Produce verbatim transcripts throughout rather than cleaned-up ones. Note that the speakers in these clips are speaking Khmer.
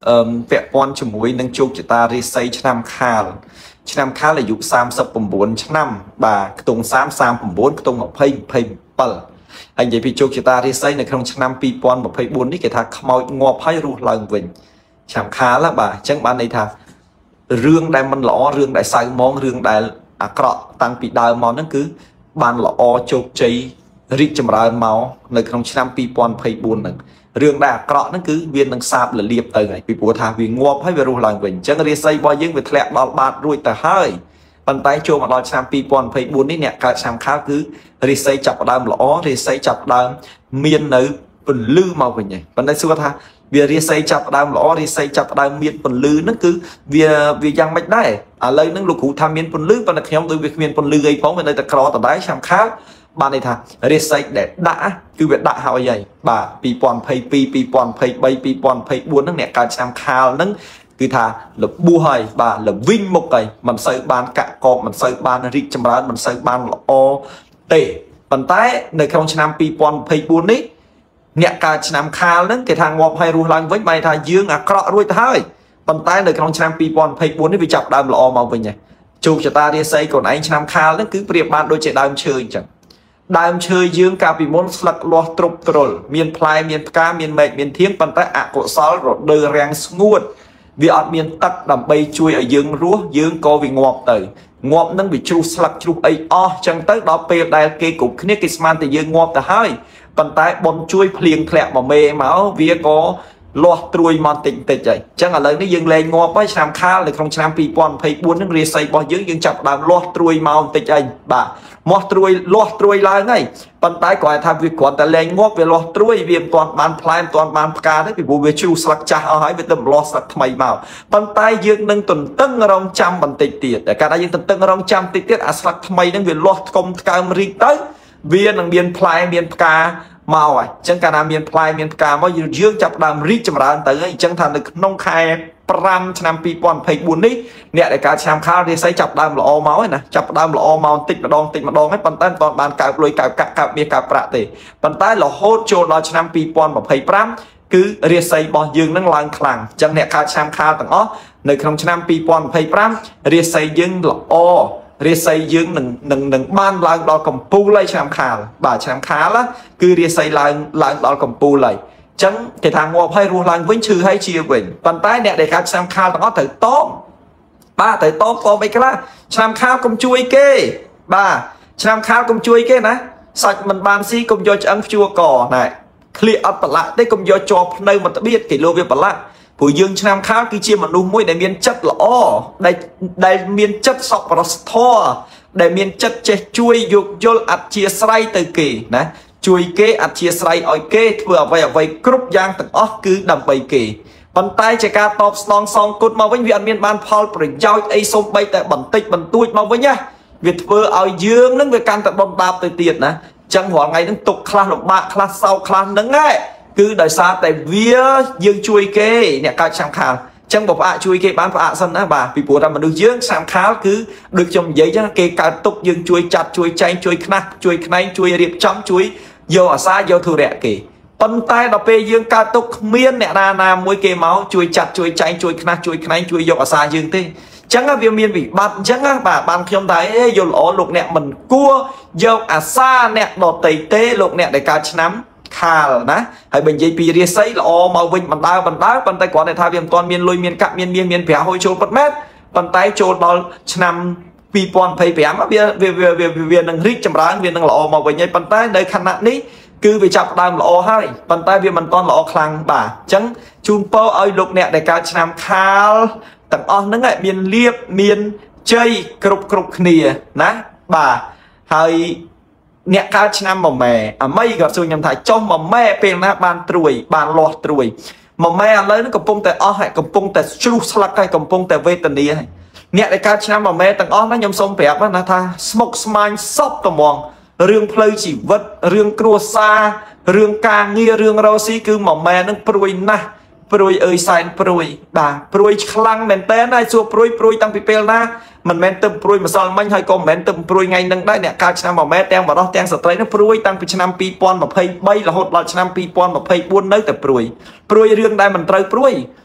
ពាក់ព័ន្ធជាមួយនឹងជោគជតារាសីឆ្នាំខាលឆ្នាំខាលអាយុសាមសិប៩ឆ្នាំបាទខ្ទង់សាម សាម៩ខ្ទង់២០ ២៧ហើយនិយាយពីជោគជតារាសីនៅក្នុងឆ្នាំពីរពាន់ម្ភៃបួននេះគេថាខ្មោចងាប់ហើយរស់ឡើងវិញឆ្នាំខាលបាទអញ្ចឹងបានន័យថារឿងដែលមិនល្អរឿងដែលសៅមងរឿងដែលអាក្រក់តាំងពីដើមមកហ្នឹងគឺបានល្អជោគជ័យរីកចម្រើនមកនៅក្នុងឆ្នាំពីរពាន់ម្ភៃបួនហ្នឹងរឿងដែលអាក្រក់ហ្នឹងគឺវានឹងសាបលលៀបទៅហើយពីព្រោះថាវាងាប់ហើយវារស់ឡើងវិញអញ្ចឹងរាសីរបស់យើងវាធ្លាក់ដល់បាតរួចទៅហើយប៉ុន្តែចូលមកដល់ឆ្នាំពីរពាន់ម្ភៃបួននេះអ្នកកើតឆ្នាំខាលគឺរាសីចាប់ផ្ដើមល្អរាសីចាប់ផ្ដើមមាននៅពន្លឺមកវិញហើយប៉ុន្តែសួរថាវារាសីចាប់ផ្ដើមល្អរាសីចាប់ផ្ដើមមានពន្លឺហ្នឹងគឺវាវាយ៉ាងម៉េចដែរឥឡូវហ្នឹងលោកគ្រូថាមានពន្លឺប៉ុន្តែខ្ញុំដូចវាគ្មានពន្លឺអីផងវានៅតែក្រដដែលឆ្នាំខាលបានន័យថារាសីដែលដាក់គឺវាដាក់ហើយហើយបាទពីរពាន់ម្ភៃពីរ ពីរពាន់ម្ភៃបី ពីរពាន់ម្ភៃបួនហ្នឹងអ្នកកើតឆ្នាំខាលហ្នឹងគឺថាលបួសហើយបាទលវិញមុខហើយមិនសូវបានកាក់កបមិនសូវបានរីកចម្រើនមិនសូវបានល្អទេប៉ុន្តែនៅក្នុងឆ្នាំពីរពាន់ម្ភៃបួននេះអ្នកកើតឆ្នាំខាលហ្នឹងគេថាងាប់ហើយរស់ឡើងវិញបែរថាយើងអាក្រក់រួចទៅហើយប៉ុន្តែនៅក្នុងឆ្នាំពីរពាន់ម្ភៃបួននេះវាចាប់ដើមល្អមកវិញហើយជោគជតារាសីខ្លួនឯងឆ្នាំខាលហ្នឹងគឺប្រៀបបានដូចជាដើមឈើអញ្ចឹងដើមឈើយើងកាលពីមុនស្លឹកលាស់ទ្រុបទ្រុលមានផ្លែមានផ្កាមានមែកមានធាងប៉ុន្តែអកុសលរដូវរាំងស្ងួតវាអត់មានទឹកដើម្បីជួយឲ្យយើងរស់យើងក៏វាងាប់ទៅងាប់នឹងវាជ្រុះស្លឹកជ្រុះអីអស់ចឹងទៅដល់ពេលដែលគេគ្រប់គ្នាគេស្មានតែយើងងាប់ទៅហើយប៉ុន្តែបុណ្យជួយភ្លៀងធ្លាក់មកមេមកវាក៏លាស់ត្រួយមកតិចតិចហើយអញ្ចឹងឥឡូវនេះយើងលែងងាប់ហើយឆ្នាំខាលនៅក្នុងឆ្នាំពីរពាន់ម្ភៃបួនហ្នឹងរាសីរបស់យើងយើងចាប់ដើមលាស់ត្រួយមកបន្តិចហើយបាទមាស់ត្រួយលាស់ត្រួយឡើងហើយប៉ុន្តែគាត់ថាវាគ្រាន់តែលែងងាប់វាលាស់ត្រួយវាមិនទាន់បានផ្លែមិនទាន់បានផ្កាទេពីព្រោះវាជ្រុះស្លឹកចាស់អស់ហើយវាទៅលាស់ស្លឹកថ្មីមកប៉ុន្តែយើងនឹងទន្ទឹងរង់ចាំបន្តិចទៀតតែកាលណាយើងទន្ទឹងរង់ចាំបន្តិចទៀតអាស្លឹកថ្មីហ្នឹងវាលាស់ថ្កុំថ្កើមរីកទៅវានឹងមានផ្លែមានផ្កាមកហើយអញ្ចឹងកាលណាមានផ្លែមានផ្កាមកយើងចាប់ដើមរីកចម្រើនទៅហើយអញ្ចឹងថានៅក្នុងខែប្រាំឆ្នាំពីរពាន់ម្ភៃបួននេះអ្នកដែលកើតឆ្នាំខាលរាសីចាប់ដើមល្អមកហើយណាចាប់ដើមល្អមកបន្តិចម្ដងបន្តិចម្ដងហើយប៉ុន្តែមិនទាន់បានកើបលុយកើបកាក់កើបមាសកើបប្រាក់ទេប៉ុន្តែរហូតចូលដល់ឆ្នាំពីរពាន់ម្ភៃប្រាំគឺរាសីរបស់យើងនឹងឡើងខ្លាំងអញ្ចឹងអ្នកកើតឆ្នាំខាលទាំងអស់នៅក្នុងឆ្នាំពីរពាន់ម្ភៃប្រាំរាសីយើងល្អរាសីយើងនឹងនឹងនឹងបានឡើងដល់កំពូលហើយឆ្នាំខាលបាទឆ្នាំខាលគឺរាសីឡើងឡើងដល់កំពូលហើយចឹងគេថាងាប់ហើយរស់ឡើងវិញឈឺហើយជាវិញប៉ុន្តែអ្នកដែលកើតឆ្នាំខាលទាំងអស់ត្រូវតបបាទត្រូវតបតបអីខ្លះឆ្នាំខាលកុំជួយគេបាទឆ្នាំខាលកុំជួយគេណាសាច់មិនបានស៊ីកុំយកឆ្អឹងភ្ជួរកណែក្លៀកអត់ប្រឡាក់ទេកុំយកជាប់ភ្នៅមកត្បៀតគេលោវាប្រឡាក់ព្រោះយើងឆ្នាំខាលគឺជាមនុស្សមួយដែលមានចិត្តល្អដែលដែលមានចិត្តសប្បុរសធម៌ដែលមានចិត្តចេះជួយយោគយល់អធ្យាស្រ័យទៅគេណាជួយគេអធ្យាស្រ័យឲ្យគេធ្វើអ្វីអ្វីគ្រប់យ៉ាងទាំងអស់គឺដើម្បីគេប៉ុន្តែជាការតបស្នងសងគុណមកវិញវាអត់មានបានផលប្រយោជន៍អីសូម្បីតែបន្តិចបន្តួចមកវិញណាវាធ្វើឲ្យយើងនឹងវាកាន់តែដុនដាបទៅទៀតណាអញ្ចឹងរាល់ថ្ងៃនឹងទុកខ្លះលំបាកខ្លះសោកខ្លះហ្នឹងឯងគឺដោយសារតែវាយើងជួយគេអ្នកកើតឆ្នាំខាលចឹងបើផ្អាកជួយគេបានផ្អាកសិនណាបាទពីព្រោះថាមនុស្សយើងឆ្នាំខាលគឺដូចខ្ញុំនិយាយចឹងគេកើតទុកយើងជួយចាត់ជួយចែងជួយខ្នះជួយខ្នែងជួយរៀបចំជួយយកអាសាយកធុរៈគេប៉ុន្តែដល់ពេលយើងកើតទុកគ្មានអ្នកណាណាមួយគេមកជួយចាត់ជួយចែងជួយខ្នះជួយខ្នែងជួយយកអាសាយើងទេចឹងវាមានវិបត្តិអញ្ចឹងបាទបានខ្ញុំថាអេយល់ល្អលោកអ្នកមិនគួរយកអាសាអ្នកដតីទេលោកអ្នកដែលកើតឆ្នាំខាលណាហើយបើនិយាយពីរាសីល្អមកវិញបណ្ដើបណ្ដើប៉ុន្តែគ្រាន់តែថាវាមិនទាន់មានលុយមានកាក់មានមាសមានប្រាក់ហួយចូលពិតមែនប៉ុន្តែចូលដល់ឆ្នាំពីរពាន់ម្ភៃប្រាំវាវាវាវានឹងរីកចម្រើនវានឹងល្អមកវិញហើយប៉ុន្តែនៅខណៈនេះគឺវាចាប់ផ្ដើមល្អហើយប៉ុន្តែវាមិនទាន់ល្អខ្លាំងបាទអញ្ចឹងជូនពរឲ្យលោកអ្នកដែលកើតឆ្នាំខាលទាំងអស់ហ្នឹងមានលៀបមានជ័យគ្រប់គ្រប់គ្នាណាបាទហើយអ្នកកើតឆ្នាំមមែអាមីក៏សួរខ្ញុំថាចុះមមែពេលណាបានត្រួយបានលាស់ត្រួយមមែឥឡូវនេះកំពុងតែអស់ហើយកំពុងតែជ្រុះស្លឹកហើយកំពុងតែវេទនាហើយអ្នកដែលកើតឆ្នាំមមែទាំងអស់ណាខ្ញុំសូមប្រាប់ណាថាស្មុកស្មាញសពត្មងរឿងផ្លូវជីវិតរឿងគ្រួសាររឿងការងាររឿងរ៉ូស៊ីគឺមមែនឹងព្រួយណាស់ព្រួយអើយសែនព្រួយបាទព្រួយខ្លាំងមែនតើហើយសួរព្រួយព្រួយតាំងពីពេលណាមិនមែនទៅព្រួយម្សិលមិញហើយក៏មិនមែនទៅព្រួយថ្ងៃនឹងដែរអ្នកកើតឆ្នាំមួយម៉ែទាំងបរោះទាំងស្ត្រីនោះព្រួយតាំងពីឆ្នាំពីរពាន់ម្ភៃបីរហូតដល់ឆ្នាំពីរពាន់ម្ភៃបួននៅតែព្រួយព្រួយរឿងដែលមិនត្រូវព្រួយ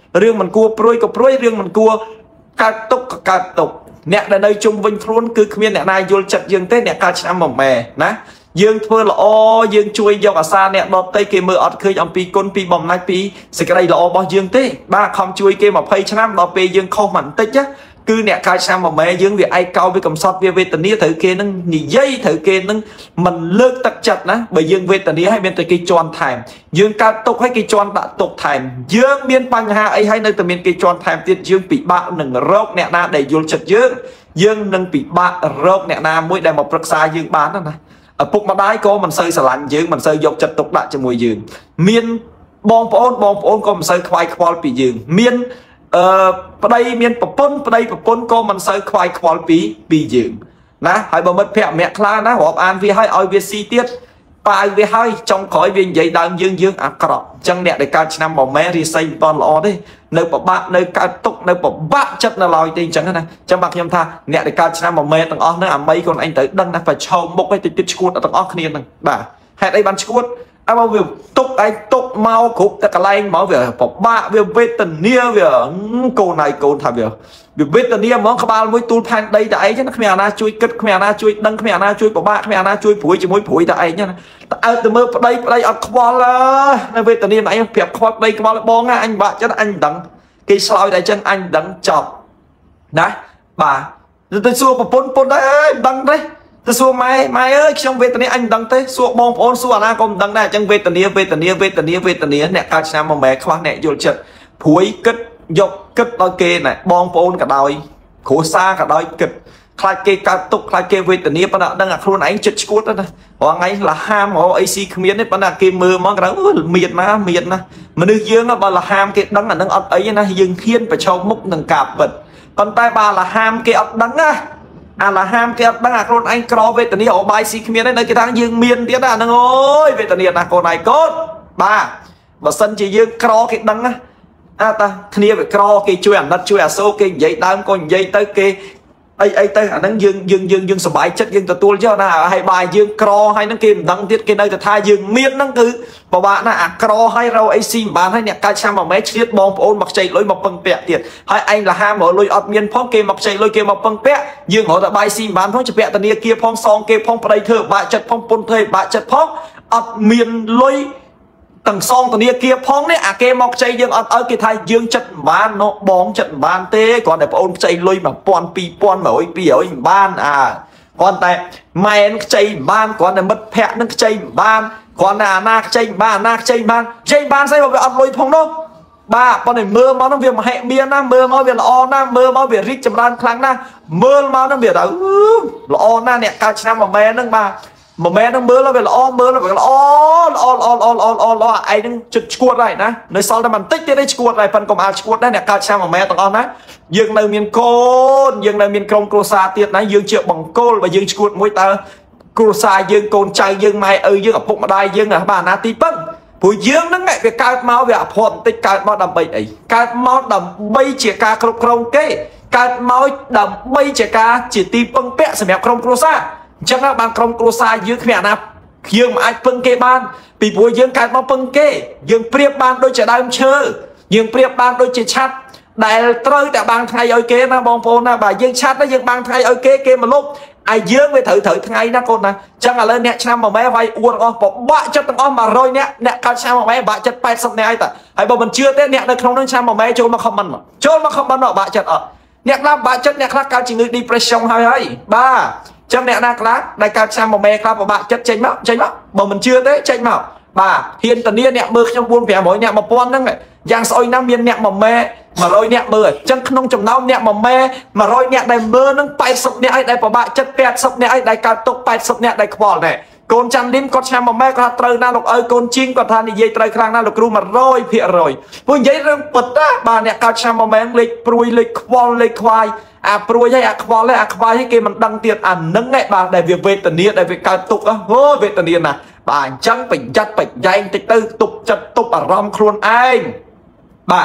រឿងមិនគួរព្រួយក៏ព្រួយរឿងមិនគួរកើតទុកក៏កើតទុកអ្នកដែលនៅជុំវិញខ្លួនគឺគ្មានអ្នកណាយល់ចិត្តយើងទេអ្នកកើតឆ្នាំមកម៉ែណាយើងធ្វើល្អយើងជួយយកអាសាអ្នកដតីគេមើលអត់ឃើញអំពីគុណពីបំណាច់ពីសេចក្តីល្អរបស់យើងទេបាទខំជួយគេยี่สิบឆ្នាំដល់ពេលយើងខុសបន្តិចគឺអ្នកកើតឆ្នាំមកម៉ែយើងវាឯកោវាកំសត់វាវេទនាត្រូវគេនឹងនិយាយត្រូវគេនឹងមិនលើកទឹកចិត្តណាបើយើងវេទនាឲ្យមានតែគេជន់ថែមយើងកើតទុកឲ្យគេជន់ដាក់ទុកថែមយើងមានបញ្ហាអីហើយនៅតែមានគេជន់ថែមទៀតយើងពិបាកនឹងរកអ្នកណាដែលយល់ចិត្តយើងយើងនឹងពិបាករកអ្នកណាមួយដែលមកប្រឹក្សាយើងបានណាឪពុកម្ដាយក៏មិនសូវស្រឡាញ់យើងមិនសូវយកចិត្តទុកដាក់ជាមួយយើងមានបងប្អូនបងប្អូនក៏មិនសូវខ្វាយខ្វល់ពីយើងមានអឺប្តីមានប្រពន្ធប្តីប្រពន្ធក៏មិនសូវខ្វាយខ្វល់ពីពីយើងណាហើយបើមិត្តភក្តិម្នាក់ខ្លះណារាប់អានវាឲ្យឲ្យវាស៊ីទៀតប៉ាវវាឲ្យចុងក្រោយវានិយាយដើមយើងយើងអាក្រក់អញ្ចឹងអ្នកដែលកើតឆ្នាំមកម៉ែរិស័យមិនតល្អទេនៅប្របាក់នៅកើតទុកនៅប្របាក់ចិត្តនៅឡើយទេអញ្ចឹងណាអញ្ចឹងបាទខ្ញុំថាអ្នកដែលកើតឆ្នាំមកម៉ែទាំងអស់ហ្នឹងអាមីកូនឯងត្រូវដឹងណាប្រឈមមុខឲ្យតិចតិចឈួតទាំងអស់គ្នាហ្នឹងបាទហេតុអីបានឈួតអើមកវាទុកឯងទុកមកគ្រប់តែកន្លែងមកវាប្របាក់វាវេទនាវាកូនឯងកូនថាវាវាវេទនាហ្មងក្បាលមួយទូលផែនដីតែឯងណាគ្មានអាណាជួយគិតគ្មានអាណាជួយដឹងគ្មានអាណាជួយប្របាក់គ្មានអាណាជួយព្រួយជាមួយព្រួយតែឯងណាតែអើទៅមើលប្តីប្តីអត់ខ្វល់នៅវេទនាឯងប្រាប់ខ្វល់ប្តីខ្វល់បងណាអញបាក់ចិត្តអញដឹងគេឆ្លើយតែអញ្ចឹងអញដឹងចប់ណាបាទទៅសួរប្រពន្ធពុនដែរអើយដឹងទេទៅសួរម៉ែម៉ែអើយខ្ញុំវេទនាអញមិនដឹងទេសួរបងប្អូនសួរអាណាក៏មិនដឹងដែរអញ្ចឹងវេទនាវេទនាវេទនាវេទនាអ្នកកើតឆ្នាំមកម៉ែខ្វះអ្នកយល់ចិត្តព្រួយគិតយកគិតដល់គេណែបងប្អូនក៏ដោយគ្រួសារក៏ដោយគិតខ្លាចគេកើតទុកខ្លាចគេវេទនាប៉ុន្តែដឹងអាខ្លួនឯងចិត្តឈួតណារាល់ថ្ងៃលហាមរកអីស៊ីគ្មានទេប៉ុន្តែគេមើលមកក៏អឺមានណាមានណាមនុស្សយើងបើលហាមគេដឹងអានឹងអត់អីណាយើងហ៊ានប្រឈមមុខនឹងការពិតប៉ុន្តែបើលហាមគេអត់ដឹងណាអាលហាមគេអត់ដឹងអាខ្លួនឯងក្រវេទនាអបាយស៊ីគ្មានទេនៅគេថាយើងមានទៀតអាហ្នឹងអូយវេទនាណាកូនឯងកូនបាទបើសិនជាយើងក្រគេដឹងណាអាតាគ្នាវាក្រគេជួយអាណិតជួយអាសូរគេនិយាយដើមក៏និយាយទៅគេអីអីទៅអាហ្នឹងយើងយើងយើងយើងសុបាយចិត្តយើងទទួលយកណាហើយបើយើងក្រហើយហ្នឹងគេមិនដឹងទៀតគេនៅតែថាយើងមានហ្នឹងគឺពិបាកណាស់អាក្រហើយរកអីស៊ីមិនបានហើយអ្នកកើតឆ្នាំមួយម៉ែឆ្លៀតបងប្អូនមកខ្ចីលុយមកពឹងពាក់ទៀតហើយឯងលហាមរកលុយអត់មានផងគេមកខ្ចីលុយគេមកពឹងពាក់យើងរកតែបាយស៊ីមិនបានផងជាពាក់ធនាគារផងសងគេផងប្តីធ្វើបាក់ចិត្តផងពុនធ្វើបាក់ចិត្តផងអត់មានលុយទាំងសងធនាគារផងនេះអាគេមកខ្ចីយើងអត់ឲ្យគេថាយើងចិត្តមិនបានណូបងចិត្តមិនបានទេគ្រាន់តែបងអូនខ្ចីលុយមួយពាន់ពីរពាន់មួយពីរហើយមិនបានអើគ្រាន់តែម៉ែនខ្ចីមិនបានគ្រាន់តែមិត្តភក្តិនឹងខ្ចីមិនបានគ្រាន់តែអាណាខ្ចីមិនបានអាណាខ្ចីមិនបានខ្ចីបានស្អីបើវាអត់លុយផងនោះបាទប៉ុន្តែមើលមកនោះវាមហិមាណាមើលមកវាល្អណាស់មើលមកវារីកចម្រើនខ្លាំងណាស់មើលមកនោះវាទៅល្អណាស់អ្នកកើតឆ្នាំមួយម៉ែហ្នឹងបាទមួយម៉ែនឹងមើលវាល្អមើលវាល្អល្អល្អល្អល្អល្អល្អឯងនឹងជិតឈួតហើយណានៅសល់តែបន្តិចទៀតឯងឈួតហើយប៉ុនកុំឲ្យឈួតដែរអ្នកកើតឆ្នាំមួយម៉ែទាំងអស់ណាយើងនៅមានកូនយើងនៅមានក្រុមគ្រួសារទៀតណាយើងជាបង្គោលបើយើងឈួតមួយតើគ្រួសារយើងកូនចៅយើងម៉ែឪយើងឪពុកម្ដាយយើងបាទអាណាទីពឹងព្រោះយើងហ្នឹងវាកើតមកវាអភ័ព្វបន្តិចកើតមកដើម្បីអីកើតមកដើម្បីជាការគ្រប់គ្រងគេកើតមកដើម្បីជាការជាទីពឹងពាក់សម្រាប់ក្រុមគ្រួសារអញ្ចឹងបានក្រុមគ្រួសារយើងគ្មានអាណាយើងមិនអាចពឹងគេបានពីព្រោះយើងកើតមកពឹងគេយើងប្រៀបបានដូចជាដើមឈើយើងប្រៀបបានដូចជាឆ័ត្រដែលត្រូវតែបាំងថ្ងៃឲ្យគេណាបងប្អូនណាបាទយើងឆ័ត្រយើងបាំងថ្ងៃឲ្យគេគេមកលុបហើយយើងវាត្រូវត្រូវថ្ងៃណាកូនណាអញ្ចឹងឥឡូវអ្នកឆ្នាំមួយម៉ែវាយអួតអស់បបាក់ចិត្តទាំងអស់មួយរយនាក់អ្នកកើតឆ្នាំមួយម៉ែបាក់ចិត្តប៉ែតសិបនាក់ហើយតាហើយបើមិនជឿទេអ្នកនៅក្នុងនឹងឆ្នាំមួយម៉ែចូលមកខមមិនមកចូលមកខមមិនមកបាក់ចិត្តអត់អ្នកខ្លះបាក់ចិត្តអ្នកខ្លះកើតជំងឺ depression ហើយហើយបាទចាំអ្នកណាខ្លះដែលកើតឆ្នាំមួយម៉ែខ្លះពិបាកចិត្តចេញមកចេញមកបើមិនជឿទេចេញមកបាទហ៊ានតានាអ្នកមើលខ្ញុំbốn 500អ្នកmộtពាន់ហ្នឹងយ៉ាងស្អុយណាស់មានអ្នកមួយម៉ែmộtរយអ្នកមើលអញ្ចឹងក្នុងចំណោមអ្នកមួយម៉ែmộtរយអ្នកដែលមើលហ្នឹងแปดสิบអ្នកឯដែលពិបាកចិត្តแปดสิบអ្នកឯដែលកើតទុកแปดสิบអ្នកដែលខ្វល់ដែរកូនចាន់ឌីមគាត់ឆ្នាំមួយម៉ែគាត់ថាត្រូវណាលោកអើយកូនជីងគាត់ថានិយាយត្រូវខ្លាំងណាស់លោកគ្រូmột trămភាគរយព្រោះនិយាយរឿងពិតណាបាទអ្នកកើតឆ្នាំមួយម៉ែលេខព្រួយលេខខ្វល់លេខខ្វាយអាព្រួយហើយអាខ្វល់ហើយអាខ្វាយហើយគេមិនដឹងទៀតអានឹងឯងបាទដែលវាវេទនាដែលវាកើតទុកអូវេទនាណាស់បាទអញ្ចឹងប្រយ័ត្នប្រយែងតិចទៅទប់ចិត្តទប់អារម្មណ៍ខ្លួនឯងបាទ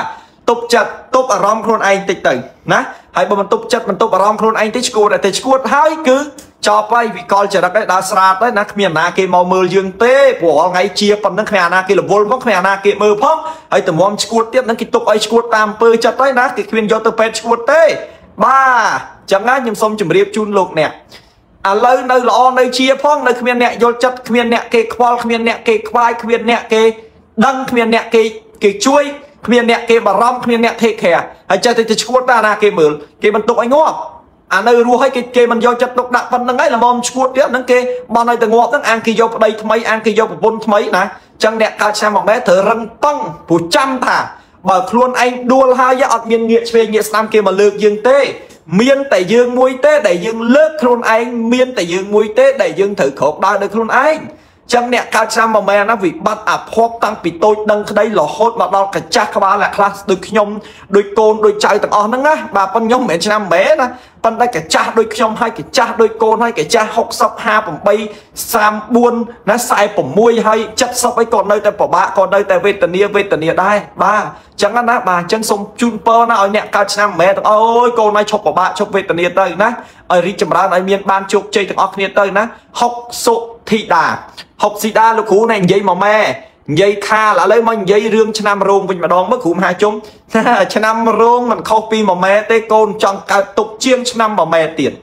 tục chặt tục ở rom khuôn anh tịch tử ná hay bọn mình tục chặt mình tục ở rom khuôn anh tịch skuột để tịch skuột hai cứ cho bay vì coi chờ đấy đã sạt đấy nát miền na kia màu mưa dương tê của ngày chia phần nước miền na kia là vốn phong miền na kia mưa phong hay từ món skuột tiếp nó kia tục ấy skuột tam pơ chặt đấy nát kia khuyên do từ pet skuột tê ba chẳng ai nhầm xong chùm riệp chun lục nè à lời nơi lọ nơi chia phong nơi miền nè vô chặt miền nè kia qual miền nè kia quai miền nè kia đăng miền nè kia kia chuối miền nè kia bà rom miền nè thề khè hay chơi thì skuột ta na kia mưa kia mình tục anh ngó à nơi rùa hay cái kê mình do chất độc đặc phần năng ấy là mom chuột tiếp năng kê bọn này từ ngọt năng ăn kia vô đây mấy ăn kia vô bốn mấy nè chẳng đẹp cao sang một bé thở răng tăng phụ trăm thả bởi luôn anh đua hai giá ọt miền nghĩa về nghĩa năm kia mà lược dương tê miền tại dương muối tê để dương lướt luôn anh miền tại dương muối tê để dương thử khổ đau được luôn anh chẳng nè cao sang mà mẹ nó vì bắt à phốt tăng bị tôi đăng đây là hốt mà đo cả chắc các bạn là class đôi nhom đôi côn đôi chạy tầng on nắng á bà con nhom mẹ năm bé nè con đây cái cha đôi nhom hai cái cha đôi côn hai cái cha học sắp ha bầm bay sam buôn nó sai bầm môi hay chất sắp ấy còn đây tại bỏ bạ còn đây tại về tận nia về tận nia đây ba chẳng ăn á bà chân sông chun pơ nó ở nè cao năm bé ôi cô này chọc bỏ bạ chọc về tận nia tới nè ở đi chậm rãi ở miền ban chụp chơi tầng on nia tới nè học số thị đà học sĩ đa lúc cũ này dây mà mẹ dây kha là lấy mình dây rương cho năm rôn mình mà đón mất cụm hai chúng cho năm rôn mình copy mà mẹ tê côn trong cả tục chiên cho năm mà mẹ tiền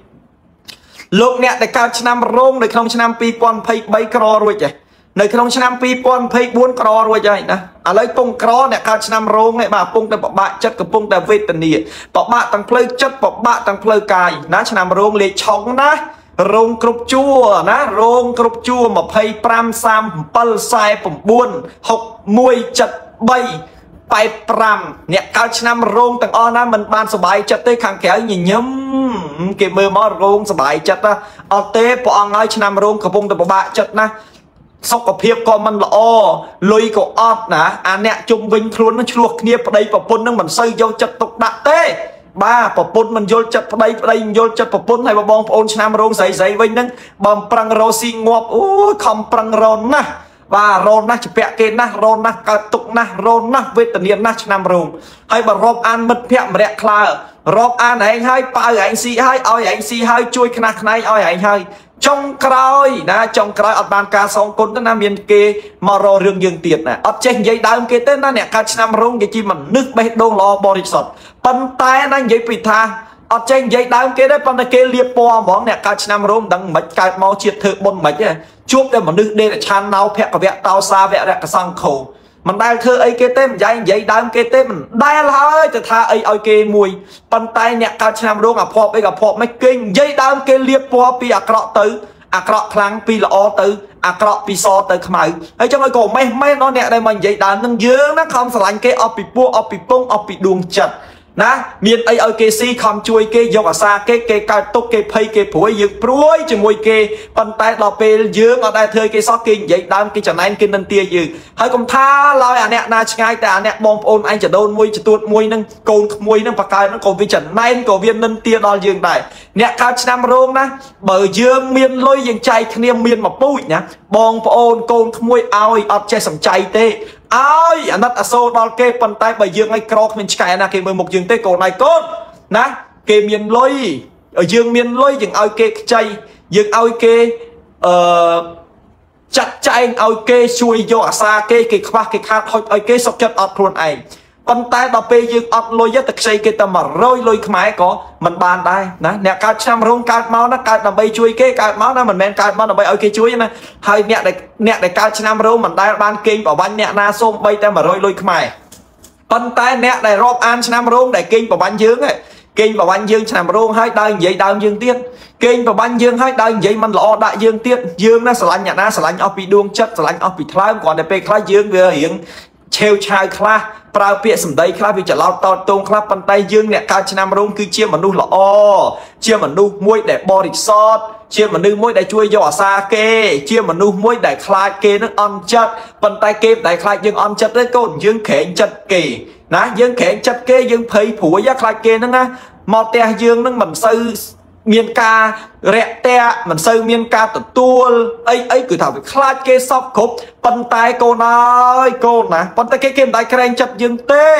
lúc nè để cao cho năm rôn để không cho năm pi pon pay bay cro rồi vậy nơi không cho năm pi pon pay buôn cro rồi vậy nè à lấy pung cro nè cao cho năm rôn này bà pung tại bọc bạ chất của pung tại vitamin bọc bạ tăng plei chất bọc bạ tăng plei cài ná cho năm rôn liệt chóng ná rong cướp chua ná rong cướp chua mà pay pram sam pal sai bầm buôn học mùi chật bay bay pram nè cao năm rong tầng on á mình ban sờ bài chật tới khang kéo nhìn nhấm kịp mưa mò rong sờ bài chật á ở té bỏ ngay năm rong cặp bông từ bạ chật na sọc cặp hiệp còn mình là o lôi cổ ọt nè à nè chung vinh luôn nó chuộc nia vào đây vào bún nó mình xây vô chật tục đạn té ba bọc bún mình vô chật đây đây vô chật bọc bún hay bọc bông ôn năm rong dày dày vinh nâng bầm prang rô xi ngọt ôi không prang rôn na và rôn na chỉ bẹ kê na rôn na cả tục na rôn na với tình yên na năm rong hay bà rộp an mất bẹ mẹ klar rộp an anh hai ba anh si hai oi anh si hai chui khna khnai oi anh hai trong cõi na trong cõi ở ban ca song côn tới nam miền kê mà rò rương dương tiệt nè ở trên giấy đào kê tới na nè ca năm rong cái chi mình nước bê đô lo body sọt pan tay na giấy bị tha ở trên giấy đào kê đấy pan kê liệp po món nè ca năm rong đằng mạch cài máu triệt thử bôn mạch ấy chuốc đây mà nước đây là chan nao phẹt cả vẹt tao xa vẹt cả sang khổ mình đai thơ ấy kê tên giấy giấy đào kê tên mình đai là ơiจะtha ấy ơi kê mùi pan tay nè ca năm rong à phọp ấy cả phọp mấy kinh giấy đào kê liệp po pi à cọ tới à cọ khlang pi là o tới à cọ pi so tới khmai ấy trong ấy cổ mấy mấy nó nè đây mình giấy đào nâng dương nó không phải kê ở pi pu ở pi pung ở pi đường chật ná miền ấy ở kê si không chui kê dọc ở xa kê kê cài túc kê pay kê phối dương pruôi chỉ mùi kê bàn tay đỏ pê dương ở đây thơi kê sót kinh vậy đam kê chẳng anh kê nâng tia dương hơi cùng tha loi à nè na ngay tại à nè bom ôn anh chỉ đôn mùi chỉ tuột mùi nâng cồn mùi nâng bạc cài nó còn vi chẳng nay còn viên nâng tia đo dương này nè cao năm rong ná bờ dương miền lôi dương chay khniêm miền mà bụi nhá bom ôn cồn mùi oi ọt che sầm chay tê ai anh đặt số đo kê bàn tay bởi dương ngay cọ mình cài na kê mười một dương tê cổ này cốt ná kê miền lôi ở dương miền lôi dương ao kê chay dương ao kê chặt chay ao kê xuôi vô à xa kê kê khoa kê khát thôi ao kê sọc chất ọt luôn ai bàn tay đo pê dương ọt lôi nhất tật xây kê tầm mà rôi lôi khmái có mình bàn đây ná nè cao trăm rong cao máu nó cao đầm bay chui kê cao máu nó mình men cao máu đầm bay ao kê chui nè hơi nè để nè để cao trăm rong mình đây ban kinh bảo bánh nè na xôm bay tầm mà rôi lôi khmái bàn tay nè để rộp an trăm rong để kinh bảo bánh dương ấy kinh bảo bánh dương trăm rong hai đây vậy đào dương tiết kinh bảo bánh dương hai đây vậy mình lọ đại dương tiết dương nó sờ lạnh nhạt na sờ lạnh ở bị đuông chất sờ lạnh ở bị thái còn để pe thái dương vừa hiện treo chai kha prao pia sầm đầy kha vìจะเล่าตอนตรงครับปันไตdươngเนี่ยการชนะมรุ่งคือเชี่ยมนุษย์ละอ้อเชี่ยมนุษย์มวยแต่บริสุทธิ์เชี่ยมนุษย์มวยแต่ช่วยย่อซาเกเชี่ยมนุษย์มวยแต่คลายเกนั่งอ่อนจัดปันไตเกมแต่คลายยังอ่อนจัดได้ก้นยังแข็งจัดเกนะยังแข็งจัดเกยังเพยผัวยักคลายเกนั่งนะมอเตะยังนั่งมันซื้อเมียนกาแร่แต่มันซื้อเมียนกาตัวตัวไอ้ไอ้คือถามคลาดเกสอบครบปันไตโกนายโกนะปันไตเกเกมได้แข่งจัดยังเต้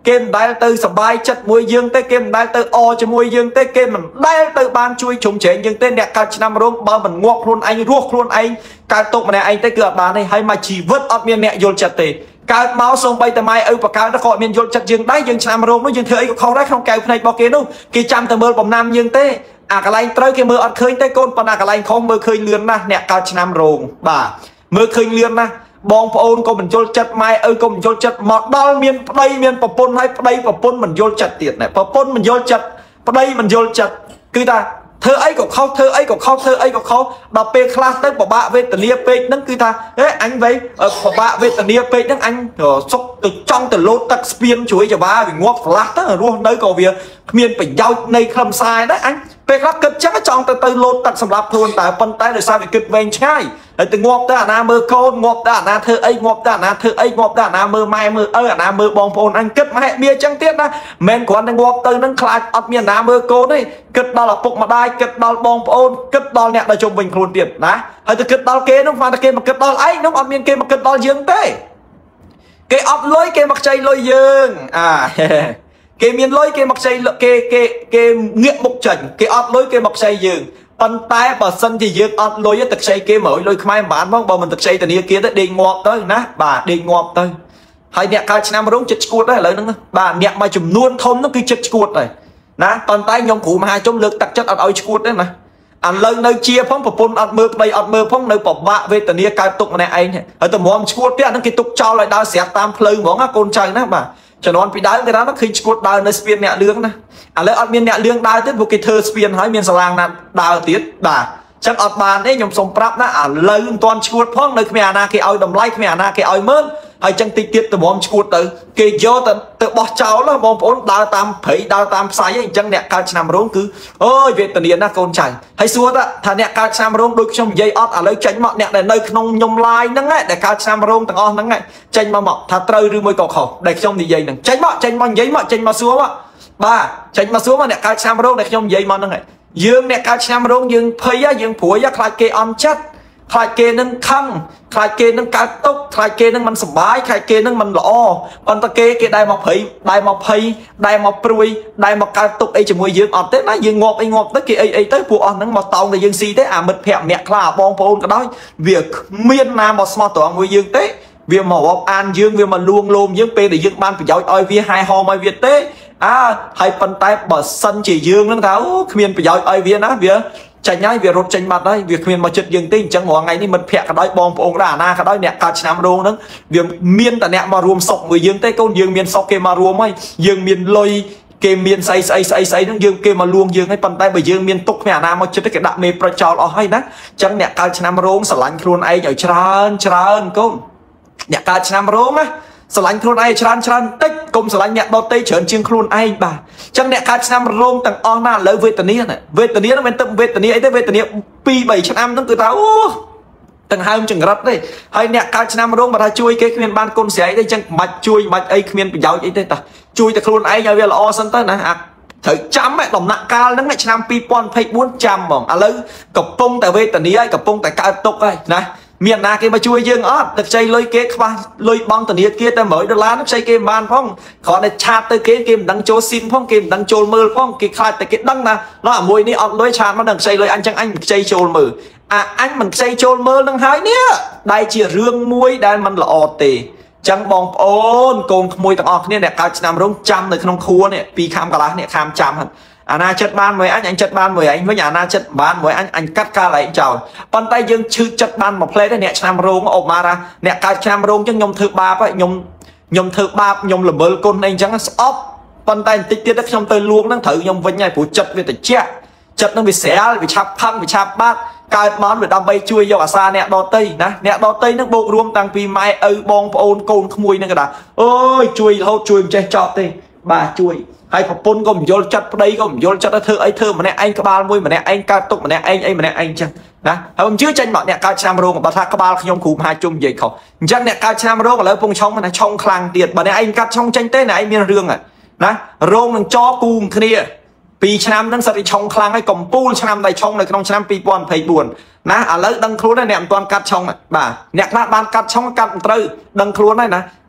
គេមិនដែលទៅសបាយចិត្តមួយយើងទេគេមិនដែលទៅអជាមួយយើងទេគេមិនដែលទៅបានជួយជុំជ្រែងយើងទេអ្នកកើតឆ្នាំរោងបើមិនងាប់ខ្លួនឯងរស់ខ្លួនឯងកើតទុកម្នាក់ឯងទេគឺអត់បានទេហើយមកជីវិតអត់មានអ្នកយល់ចិត្តទេកើតមកសូម្បីតែម៉ែឪបកើតក៏អត់មានយល់ចិត្តយើងដែរយើងឆ្នាំរោងនោះយើងធ្វើអីក៏ខុសដែរក្នុងកែវភ្នែករបស់គេនោះគេចាំតែមើលបំណាំយើងទេអាកន្លែងត្រូវគេមើលអត់ឃើញទេកូនប៉ុន្តែកន្លែងខុសមើលឃើញលឿនណាស់អ្នកកើតឆ្នាំរោងបាទមើលឃើញលឿនណាស់បងប្អូនក៏មិនយល់ចិត្តម៉ែឪក៏មិនយល់ចិត្តមកដល់មានប្តីមានប្រពន្ធហើយប្តីប្រពន្ធមិនយល់ចិត្តទៀតណែប្រពន្ធមិនយល់ចិត្តប្តីមិនយល់ចិត្តគឺថាធ្វើអីក៏ខុសធ្វើអីក៏ខុសធ្វើអីក៏ខុសដល់ពេលខ្លះទៅពិបាកវេទនាពេកហ្នឹងគឺថាហេអញវិញពិបាកវេទនាពេកហ្នឹងអញសុកទៅចង់ទៅលោតទឹកស្ពានជួយចបាវាងាប់ឆ្លាស់ទៅរស់នៅក៏វាគ្មានប្រយោជន៍នៃខ្លឹមសារដែរអញពេលខ្លះគិតចឹងចង់ទៅទៅលោតទឹកសម្រាប់ខ្លួនតែប៉ុន្តែដោយសារវាគិតវែងឆ្ងាយហើយទៅងាប់ទៅអាណាមើលកូនងាប់ទៅអាណាធ្វើអីងាប់ទៅអាណាធ្វើអីងាប់ទៅអាណាមើលម៉ែមើលឪអាណាមើលបងប្អូនអញគិតមហិមាចឹងទៀតណាមិនគ្រាន់តែងាប់ទៅនឹងខ្លាចអត់មានអាណាមើលកូនទេគិតដល់ឪពុកម្ដាយគិតដល់បងប្អូនគិតដល់អ្នកដែលជុំវិញខ្លួនទៀតណាហើយទៅគិតដល់គេនោះស្មានតែគេមកគិតដល់ឯងនោះអត់មានគេមកគិតដល់យើងទេគេអត់លុយគេមកខ្ចីលុយយើងអាគេមានលុយគេមកខ្ចីគេគេគេងាកមុខចេញគេអត់លុយគេមកខ្ចីយើងប៉ុន្តែបើសិនជាយើងអត់លុយទៅខ្ចីគេមួយលុយខ្មែរមិនបានផងបើមិនទៅខ្ចីធនាគារទៅដេកងាប់ទៅណាបាទដេកងាប់ទៅហើយអ្នកកើតឆ្នាំរោងចិត្តឈួតដែរឥឡូវហ្នឹងបាទអ្នកមួយចំនួនធំហ្នឹងគឺចិត្តឈួតដែរណាប៉ុន្តែខ្ញុំគ្រូមហាជុំលើកទឹកចិត្តអត់ឲ្យឈួតទេណាឥឡូវនៅជាផងប្រពន្ធអត់មើលប្តីអត់មើលផងនៅពិបាកវេទនាកើតទុកម្នាក់ឯងហើយទៅមកឈួតទៀតអាហ្នឹងគេទុកចោលឲ្យដើរស្រាប់តាមផ្លូវហ្មងណាកូនចៅណាបាទជំនាន់ពីដើមគេថាឃើញឈួតដើរនៅស្ពានអ្នកលឿងណាឥឡូវអត់មានអ្នកលឿងដើរទៀតព្រោះគេធ្វើស្ពានហើយមានសាឡាងណាដើរទៀតបាទចឹងអត់បានទេខ្ញុំសូមប្រាប់ណាឥឡូវមិនទាន់ឈួតផងនៅគ្មានអាណាគេឲ្យតម្លៃគ្មានអាណាគេឲ្យមើលហើយចឹងតិចទៀតតម្រាំឈួតទៅគេយកទៅទៅបោះចោលបងប្អូនដើរតាមព្រៃដើរតាមផ្សាយអញ្ចឹងអ្នកកើតឆ្នាំរោងគឺអូយវេទនាណាកូនចៅហើយសួរថាអ្នកកើតឆ្នាំរោងដូចខ្ញុំនិយាយអត់ឥឡូវចេញមកអ្នកដែលនៅក្នុងខ្ញុំឡាយហ្នឹងដែលកើតឆ្នាំរោងទាំងអស់ហ្នឹងចេញមកមកថាត្រូវឬមួយក៏ខុសដែលខ្ញុំនិយាយហ្នឹងចេញមកចេញមកនិយាយមកចេញមកសួរមកបាទចេញមកសួរមកអ្នកកើតឆ្នាំរោងដែលខ្ញុំនិយាយមកហ្នឹងយើងអ្នកកើតឆ្នាំរោងយើងភ័យយើងព្រួយខ្លាចគេអន់ចិត្តខ្លាចគេនឹងខឹងខ្លាចគេនឹងកើតទុកខ្លាចគេនឹងមិនសុបាយខ្លាចគេនឹងមិនល្អប៉ុន្តែគេគេដែលមកភ័យដែលមកភ័យដែលមកព្រួយដែលមកកើតទុកអីជាមួយយើងអត់ទេណាយើងងាប់អីងាប់ទៅគេអីអីទៅពួកអស់ហ្នឹងមកតោងតែយើងស៊ីទេអាមិត្តភក្តិម្នាក់ខ្លះបងប្អូនក៏ដោយវាគ្មានណាមកស្មោះត្រង់មួយយើងទេវាមករាប់អានយើងវាមកលួងលោមយើងពេលដែលយើងបានប្រយោជន៍ឲ្យវាហាយហោមឲ្យវាទេអើហើយប៉ុន្តែបើសិនជាយើងនឹងថាអូគ្មានប្រយោជន៍ឲ្យវាណាវាចាញ់ហើយវារត់ចេញបាត់ហើយវាគ្មានមកចិត្តយើងទេអញ្ចឹងរាល់ថ្ងៃនេះមិត្តភក្តិក៏ដោយបងប្អូនក៏ដោយអាណាក៏ដោយអ្នកកើតឆ្នាំរោងហ្នឹងវាមានតែអ្នកមករួមសុខមួយយើងទេកូនយើងមានសុខគេមករួមហើយយើងមានលុយគេមានស្អីស្អីស្អីស្អីហ្នឹងយើងគេមកលួងយើងហើយប៉ុន្តែបើយើងមានទុកគ្មានអាណាមកចិត្តគេដាក់មេប្រចោលអស់ហើយណាអញ្ចឹងអ្នកកើតឆ្នាំរោងស្រឡាញ់ខ្លួនឯងឲ្យច្រើនច្រើនកូនអ្នកកើតឆ្នាំរោងណាស្រឡាញ់ខ្លួនឯងច្រើនច្រើនតិចកុំស្រឡាញ់អ្នកដទៃច្រើនជាងខ្លួនឯងបាទអញ្ចឹងអ្នកកើតឆ្នាំរោងទាំងអស់ណាឥឡូវវេទនាវេទនាមិនទៅវេទនាអីទេវេទនាពីរបីឆ្នាំហ្នឹងគឺថាអូទាំងហើមចង្រិតទេហើយអ្នកកើតឆ្នាំរោងបើថាជួយគេគ្មានបានគុណស្រ័យទេអញ្ចឹងមិនបាច់ជួយមិនបាច់អីគ្មានប្រយោជន៍អីទេតាជួយតែខ្លួនឯងឲ្យវាល្អសិនទៅណាអាត្រូវចាំដំណាក់កាលហ្នឹងឆ្នាំពីរពាន់ยี่สิบสี่ចាំហ្មងឥឡូវកំពុងតែវេទនាហើយកំពុងតែកើតទុកហើយណាមានណាគេមកជួយយើងអត់ទៅខ្ចីលុយគេខ្វះលុយបង់ធនាគារតែមួយដុល្លារខ្ចីគេមិនបានផងគ្រាន់តែឆាតទៅគេគេមិនដឹងចូលស៊ីមផងគេមិនដឹងចូលមើលផងគេខ្លាចតែគេដឹងណាណោះអាមួយនេះអត់លុយឆាតមកនឹងខ្ចីលុយអញចឹងអញមិនខ្ចីចូលមើលអាអញមិនខ្ចីចូលមើលនឹងហើយនេះដែលជារឿងមួយដែលមិនល្អទេចឹងបងប្អូនកូនក្មួយទាំងអស់គ្នាអ្នកកើតឆ្នាំរោងចាំនៅក្នុងខួរនេះពីខាំកន្លះនេះខាំចាំហ្នឹងអាណាចិត្តបានមួយអញអញចិត្តបានមួយអញវិញអាណាចិត្តបានមួយអញអញកាត់កាលឯងចោលប៉ុន្តែយើងឈឺចិត្តបានមួយផ្លេតទេអ្នកឆ្នាំរោងអូម៉ារ៉ាអ្នកកើតឆ្នាំរោងចឹងខ្ញុំធ្វើបាបខ្ញុំខ្ញុំធ្វើបាបខ្ញុំល្មើលគុណអីចឹងស្អប់ប៉ុន្តែបន្តិចទៀតខ្ញុំទៅលួងហ្នឹងត្រូវខ្ញុំវិញហើយព្រោះចិត្តវាត្រជាក់ចិត្តហ្នឹងវាស្រាលវាឆាប់ផឹងវាឆាប់បាត់កើតមកវាដើម្បីជួយយកអាសាអ្នកដតីណាអ្នកដតីហ្នឹងបូករួមតាំងពីម៉ែឪបងប្អូនកូនក្មួយហ្នឹងក៏ដែរអូយជួយរហូតជួយមិនចេះចប់ទេបាទជួយហើយប្រពន្ធក៏មិនយល់ចិត្តប្តីក៏មិនយល់ចិត្តធ្វើអីធ្វើម្នាក់ឯងក្បាលមួយម្នាក់ឯងកើតទុកម្នាក់ឯងអីម្នាក់ឯងចឹងណាហើយខ្ញុំជឿចេញមកអ្នកកើតឆ្នាំរោងបើថាក្បាលខ្ញុំគ្រូមហាជុំនិយាយខុសអញ្ចឹងអ្នកកើតឆ្នាំរោងឥឡូវពងឆុងណាឆុងខ្លាំងទៀតបើអ្នកឯងកាត់ឆុងចេញទេអ្នកឯងមានរឿងណារោងនឹងចគូគ្នាពីរឆ្នាំហ្នឹងសិតតែឆុងខ្លាំងហើយកំពូលឆ្នាំដៃឆុងនៅក្នុងឆ្នាំពីរពាន់ยี่สิบสี่ណាឥឡូវដឹងខ្លួនហើយអ្នកមិនទាន់កាត់ឆុងបាទអ្នកខ្លះបានកាត់ឆុងកាត់មិនត្រូវដឹងខ្លួនហើយណា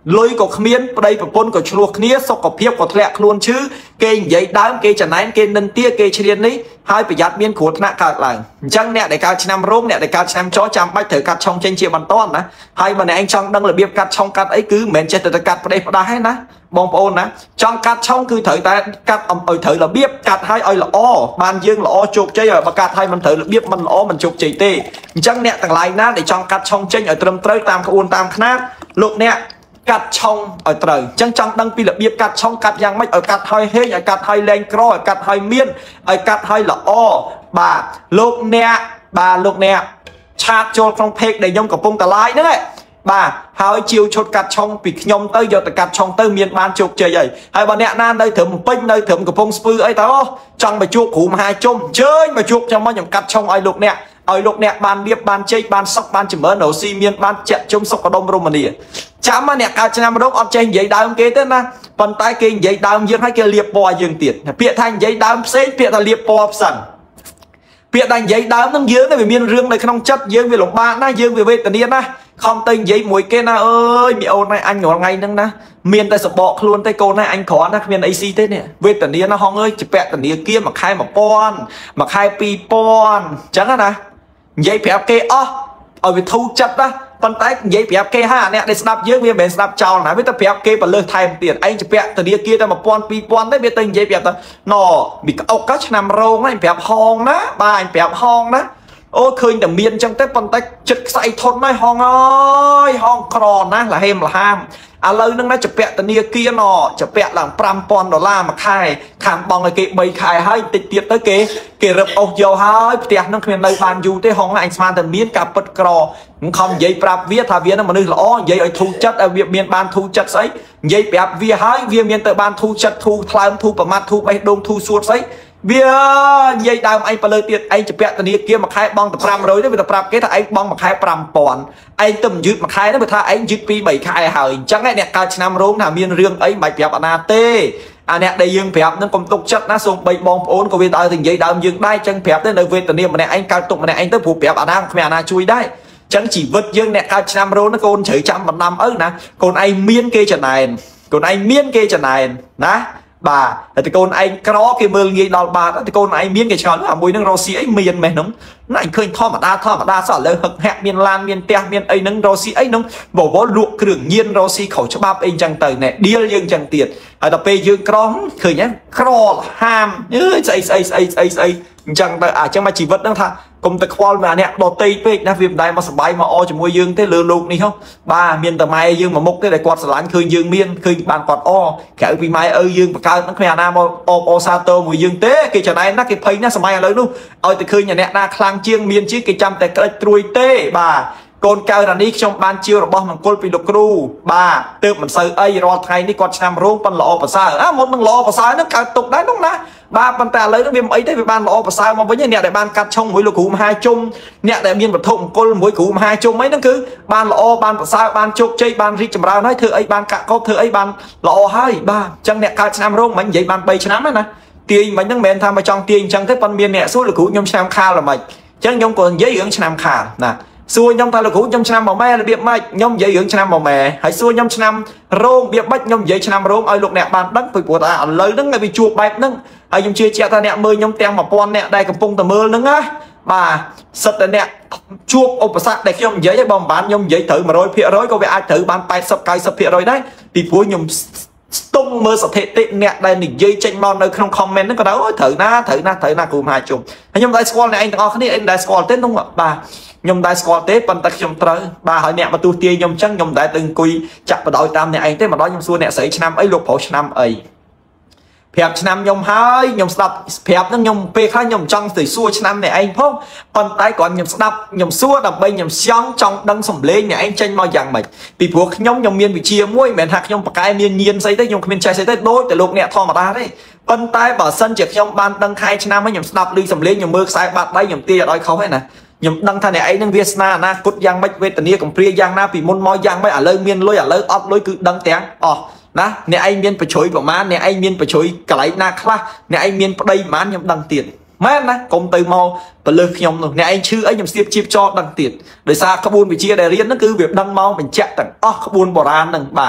លុយក៏គ្មានប្តីប្រពន្ធក៏ឆ្លោះគ្នាសុខភាពក៏ធ្លាក់ខ្លួនឈឺគេនិយាយដើមគេចំណែនគេនិន្ទាគេឈ្លាននេះហើយប្រយ័ត្នមានគ្រោះថ្នាក់កើតឡើងអញ្ចឹងអ្នកដែលកើតឆ្នាំរោងអ្នកដែលកើតឆ្នាំចចាំបាច់ត្រូវកាត់ឆុងចេញជាបន្តណាហើយបើអ្នកឯងចង់ដឹងរបៀបកាត់ឆុងកាត់អីគឺមិនមែនចេះតែកាត់ផ្ដេសផ្ដាស់ទេណាបងប្អូនណាចង់កាត់ឆុងគឺត្រូវតែកាត់ឲ្យត្រូវរបៀបកាត់ឲ្យឲ្យល្អបានយើងល្អជោគជ័យហើយបើកាត់ឲ្យមិនត្រូវរបៀបមិនល្អមិនជោគជ័យទេអញ្ចឹងអ្នកទាំងឡាយណាដែលចង់កាត់ឆុងចេញឲ្យត្រឹមត្រូវតាមក្បួនតាមខ្នាតលោកអ្នកកាត់ឆុងឲ្យត្រូវអញ្ចឹងចង់ដឹងពីរបៀបកាត់ឆុងកាត់យ៉ាងម៉េចឲ្យកាត់ឲ្យហេងឲ្យកាត់ឲ្យលែងក្រឲ្យកាត់ឲ្យមានឲ្យកាត់ឲ្យល្អបាទលោកអ្នកបាទលោកអ្នកឆាតចូលក្នុងเพจដែលខ្ញុំកំពុងតឡាយហ្នឹងឯងបាទហើយជាវឈុតកាត់ឆុងពីខ្ញុំទៅយកទៅកាត់ឆុងទៅមានបានជោគជ័យហើយហើយបើអ្នកណានៅត្រឹមពេញនៅត្រឹមកំពង់ស្ពឺអីទៅអូចង់មកជួបគ្រូមហាជុំអញ្ជើញមកជួបចាំមកខ្ញុំកាត់ឆុងឲ្យលោកអ្នកឲ្យលោកអ្នកបានលៀបបានជ័យបានសុខបានចម្រើនរស់ស៊ីមានបានចាក់ជុំសុខដុមរមនាចាំមកអ្នកកើតឆ្នាំរោងអត់ចេះនិយាយដើមគេទេណាប៉ុន្តែគេនិយាយដើមយើងឲ្យគេលៀបពណ៌យើងទៀតពាក្យថានិយាយដើមផ្សេងពាក្យថាលៀបពណ៌ផ្សេងពាក្យថានិយាយដើមហ្នឹងយើងវាមានរឿងនៅក្នុងចិត្តយើងវាលំបាកណាយើងវាវេទនាណាខំទៅនិយាយមួយគេណាអើយមីអូនឯងអញរាល់ថ្ងៃហ្នឹងណាមានតែសបកខ្លួនទេកូនឯងអញគ្រាន់ណាគ្មានអីស៊ីទេនេះវេទនាណាហងអើយជាពាក់ធនាគារមួយខែមួយពាន់មួយខែពីរពាន់អញ្ចឹងណានិយាយប្រាប់គេអស់ឲ្យវាធូរចិត្តណាប៉ុន្តែនិយាយប្រាប់គេហាអ្នកដែលស្ដាប់យើងវាមិនមែនស្ដាប់ចោលណាវាទៅប្រាប់គេបលើសថែមទៀតឯងជាពាក់ធនាគារតែមួយពាន់ពីរពាន់ទេវាទៅនិយាយប្រាប់ថាណមីក្អុកឆ្នាំរោងហ្នឹងប្រាប់ហងណាបាទអញប្រាប់ហងណាអូឃើញតែមានអញ្ចឹងទេប៉ុន្តែចិត្តខ្សែធន់ហើយហងអើយហងក្រណាស់លហេមលហាមឥឡូវហ្នឹងណាចពាក់ធនាគារណចពាក់ឡើងប្រាំពាន់ដុល្លារមួយខែខាងបងឲ្យគេបីខែហើយតិចទៀតទៅគេគេរឹបអូសយកហើយផ្ទះហ្នឹងគ្មាននៅបានយូរទេហងអញស្មានតែមានការពិតក្រមិនខំនិយាយប្រាប់វាថាវានឹងមនុស្សល្អនិយាយឲ្យធូរចិត្តឲ្យវាមានបានធូរចិត្តស្អីនិយាយប្រាប់វាហើយវាមានទៅបានធូរចិត្តធូរថ្លើមធូរប្រមាត់ធូរបេះដូងធូរសួតស្អីវានិយាយដើមឯងបើលើទៀតឯងជាពាក់ធនាគារមួយខែបងតែប្រាំរយទេវាទៅប្រាប់គេថាឯងបងមួយខែប្រាំពាន់ឯងទៅមិនយឺតមួយខែទេវាថាឯងយឺតពីរបីខែហើយអញ្ចឹងឯអ្នកកើតឆ្នាំរោងថាមានរឿងអីមិនបាច់ប្រាប់អាណាទេអាអ្នកដែលយើងប្រាប់នឹងកុំទុកចិត្តណាសូម្បីបងប្អូនក៏វាឲ្យទៅនិយាយដើមយើងដែរអញ្ចឹងប្រាប់ទៅនៅវេទនាម្នាក់ឯងកើតទុកម្នាក់ឯងទៅព្រោះប្រាប់អាណាគ្មានអាណាជួយដែរអញ្ចឹងជីវិតយើងអ្នកកើតឆ្នាំរោងណាកូនត្រូវចាំបណ្ដាំឪណាកូនឯងមានគេចំណែនកូនឯងមានគេចំណែនណាបាទតែកូនឯងក្រគេមើលងាយដល់បាតតែកូនឯងមានគេឆ្ងល់អាមួយនឹងរស់ស៊ីអីមានម៉េះហ្នឹងណាអញឃើញធម្មតាធម្មតាសោះឥឡូវហឹកហាក់មានឡានមានផ្ទះមានអីហ្នឹងរស់ស៊ីអីហ្នឹងបវលលក់គ្រឿងញៀនរស់ស៊ីខុសច្បាប់អីចឹងទៅណែឌីលយើងចឹងទៀតហើយដល់ពេលយើងក្រឃើញហ៎ក្រហាមអើយស្អីស្អីស្អីស្អីស្អីអញ្ចឹងទៅអាចឹងមកជីវិតហ្នឹងថាកុំទៅខ្វល់មកអ្នកដតេពេកណាវាមិនដែលមកសបាយមកអជាមួយយើងទេលើលោកនេះហ៎បាទមានតែម៉ែយើងមួយមុខទេដែលគាត់ស្រឡាញ់ឃើញយើងមានឃើញបានគាត់អក្រៅពីម៉ែឪយើងបង្កើតហ្នឹងគ្មានអាណាមកអបអសាទរមួយយើងទេគេចំណែនណាគេភ័យណាសម័យឥឡូវនោះឲ្យតែឃើញអ្នកណាខ្លាំងជាងមានជាងគេចាំតែក្រិចត្រួយទេបាទកូនកើរនេះខ្ញុំបានជាវរបស់មង្គលពីលោកគ្រូបាទទើបមិនសូវអីរាល់ថ្ងៃនេះគាត់ឆ្នាំរោងប៉ុនល្អប្រសើរអាមុននឹងល្អប្រសើរហ្នឹងកើតទុកដែរនោះណាបាទប៉ុន្តែឥឡូវនេះវាមិនអីទេវាបានល្អប្រសើរមកវិញអ្នកដែលបានកាត់ឆុងមួយលោកគ្រូមហាជុំអ្នកដែលមានវត្ថុមង្គលមួយគ្រូមហាជុំអីហ្នឹងគឺបានល្អបានប្រសើរបានជោគជ័យបានរីកចម្រើនហើយធ្វើអីបានកាក់កបធ្វើអីបានល្អហើយបាទអញ្ចឹងអ្នកកើតឆ្នាំរោងមិននិយាយបានបីឆ្នាំណាទាយមិនហ្នឹងមិនមែនថាមកចង់ទាយអញ្ចឹងទេប៉ុន្តែមានអ្នកសួរលោកគ្រូខ្ញុំឆ្នាំខាលល្មិចអញ្ចឹងខ្ញុំក៏និយាយរឿងឆ្នាំខាលណាសួរខ្ញុំថាលោកគ្រូខ្ញុំឆ្នាំមួយម៉ែរបៀបម៉េចខ្ញុំនិយាយរឿងឆ្នាំមួយម៉ែហើយសួរខ្ញុំឆ្នាំរោងរបៀបម៉េចខ្ញុំនិយាយឆ្នាំរោងឲ្យលោកអ្នកបានដឹងពីព្រោះថាឥឡូវហ្នឹងវាជួបបែបហ្នឹងហើយខ្ញុំជឿជាក់ថាអ្នកមើលខ្ញុំទាំងមួយពាន់អ្នកដែលកំពុងតែមើលហ្នឹងណាបាទសិតតែអ្នកជួបឧបសគ្គដែលខ្ញុំនិយាយឲ្យបងបានខ្ញុំនិយាយត្រូវមួយរយភាគរយក៏វាអាចត្រូវបានแปดสิบ เก้าสิบភាគរយដែរពីព្រោះខ្ញុំស្ទង់មើលស្ថិតិអ្នកដែលនិយាយចេញមកនៅក្នុង comment ហ្នឹងក៏ដល់ត្រូវណាត្រូវណាត្រូវណាគ្រូមហាជុំហើយខ្ញុំដែរស្គាល់អ្នកឯងទាំងអស់គ្នាឯងដែរស្គាល់ទេនោះបាទខ្ញុំដែរស្គាល់ទេប៉ុន្តែខ្ញុំត្រូវបាទហើយអ្នកមកទូទាយខ្ញុំអញ្ចឹងខ្ញុំដែរទៅអង្គុយចាក់បដ ாய் តាមអ្នកឯងទេម្ដងខ្ញុំសួរអ្នកស្រីឆ្នាំអីលោកប្រុសឆ្នាំអីប្រាប់ឆ្នាំខ្ញុំហើយខ្ញុំស្ដាប់ប្រាប់ហ្នឹងខ្ញុំពេលខ្លះខ្ញុំចង់ទៅសួរឆ្នាំអ្នកឯងផងប៉ុន្តែគ្រាន់ខ្ញុំស្ដាប់ខ្ញុំសួរដើម្បីខ្ញុំចង់ចង់ដឹងសម្លេងអ្នកឯងចេញមកយ៉ាងម៉េចពីព្រោះខ្ញុំខ្ញុំមានវិជ្ជាមួយមិនមែនថាខ្ញុំបកែមានញៀនស្អីទេខ្ញុំគ្មានចេះស្អីទេដូចតែលោកអ្នកធម្មតាទេប៉ុន្តែបើសិនជាខ្ញុំបានដឹងខែឆ្នាំហើយខ្ញុំស្ដាប់ឮសម្លេងខ្ញុំមើលខ្សែបាតដៃខ្ញុំទាឲ្យខុសទេណាខ្ញុំដឹងថាអ្នកឯងនឹងវាសនាអនាគតយ៉ាងម៉េចវេទនាកំព្រាយ៉ាងណាពីមុនមកយ៉ាងម៉េចឥឡូវមានលុយឥឡូវអត់លុយគឺដឹងទាំងអស់ណាអ្នកឯងមានប្រជុយប្រមាណអ្នកឯងមានប្រជុយកន្លែងណាខ្លះអ្នកឯងមានប្តីប្រមាណខ្ញុំដឹងទៀតមែនណាកុំទៅមកបលើសខ្ញុំនោះអ្នកឯងឈឺអីខ្ញុំស្ទាបជីបចោលដឹងទៀតដោយសារក្បួនវិជាដែលរៀនហ្នឹងគឺវាដឹងមកបញ្ជាក់ទាំងអស់ក្បួនបុរាណហ្នឹងបាទអ